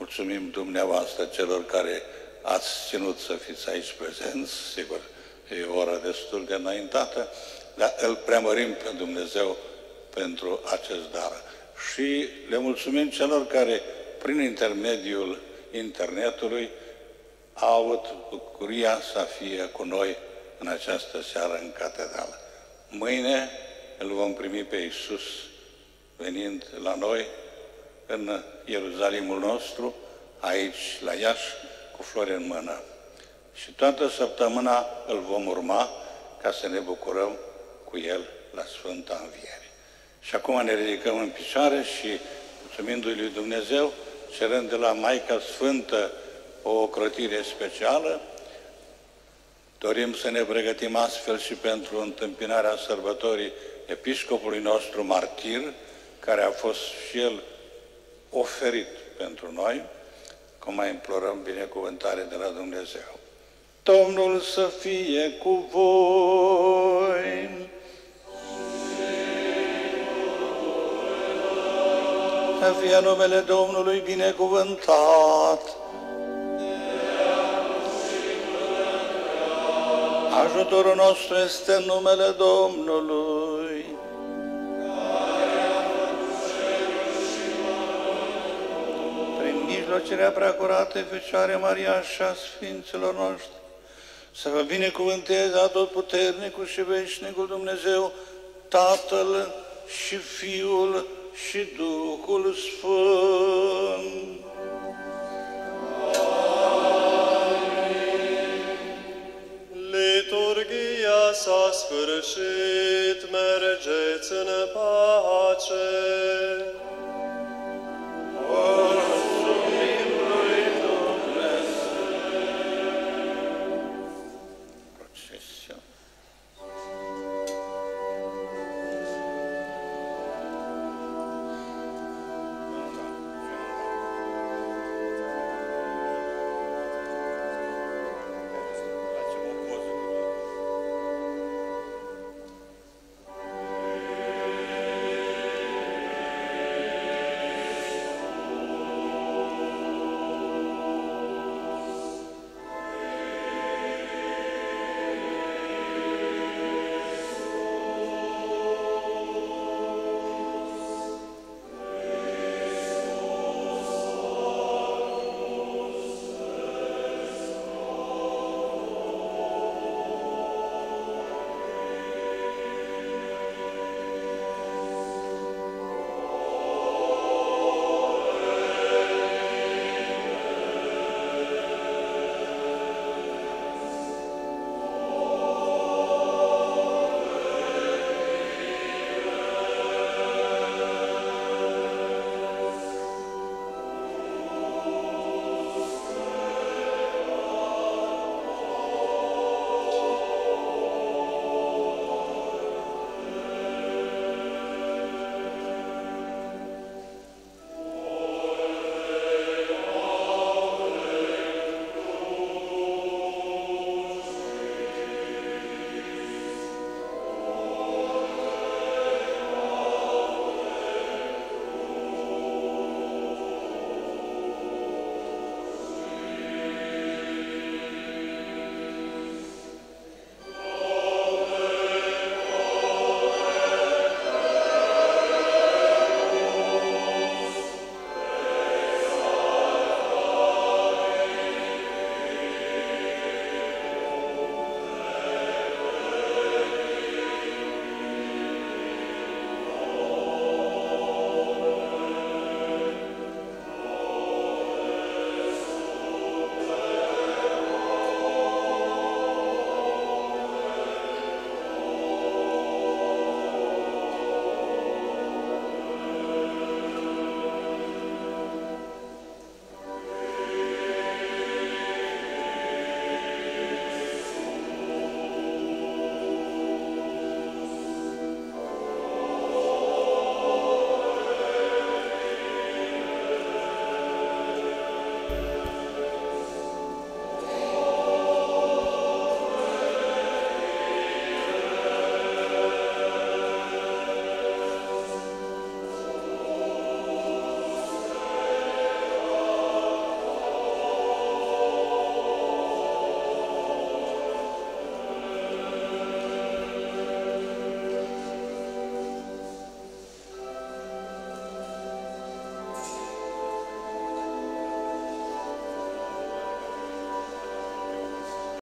mulțumim dumneavoastră celor care ați ținut să fiți aici prezenți, sigur, e o oră destul de înaintată, dar îl preamărim pe Dumnezeu pentru acest dar. Și le mulțumim celor care, prin intermediul internetului, au avut bucuria să fie cu noi în această seară în catedrală. Mâine îl vom primi pe Iisus venind la noi în Ierusalimul nostru, aici la Iași, cu flori în mână. Și toată săptămâna îl vom urma ca să ne bucurăm cu El la Sfânta Înviere. Și acum ne ridicăm în picioare și, mulțumindu-i lui Dumnezeu, cerând de la Maica Sfântă o ocrotire specială, dorim să ne pregătim astfel și pentru întâmpinarea sărbătorii episcopului nostru martir, care a fost și el oferit pentru noi, cum mai implorăm binecuvântare de la Dumnezeu. Domnul să fie cu voi! Să fie numele Domnului binecuvântat! Ajutorul nostru este în numele Domnului. Prin mijlocirea preacurate Fecioare Maria și a Sfinților noștri, să vă binecuvânteze Atotputernicul și Veșnicul Dumnezeu, Tatăl și Fiul și Duhul Sfânt. Liturghia s-a sfârșit, mergeți în pace.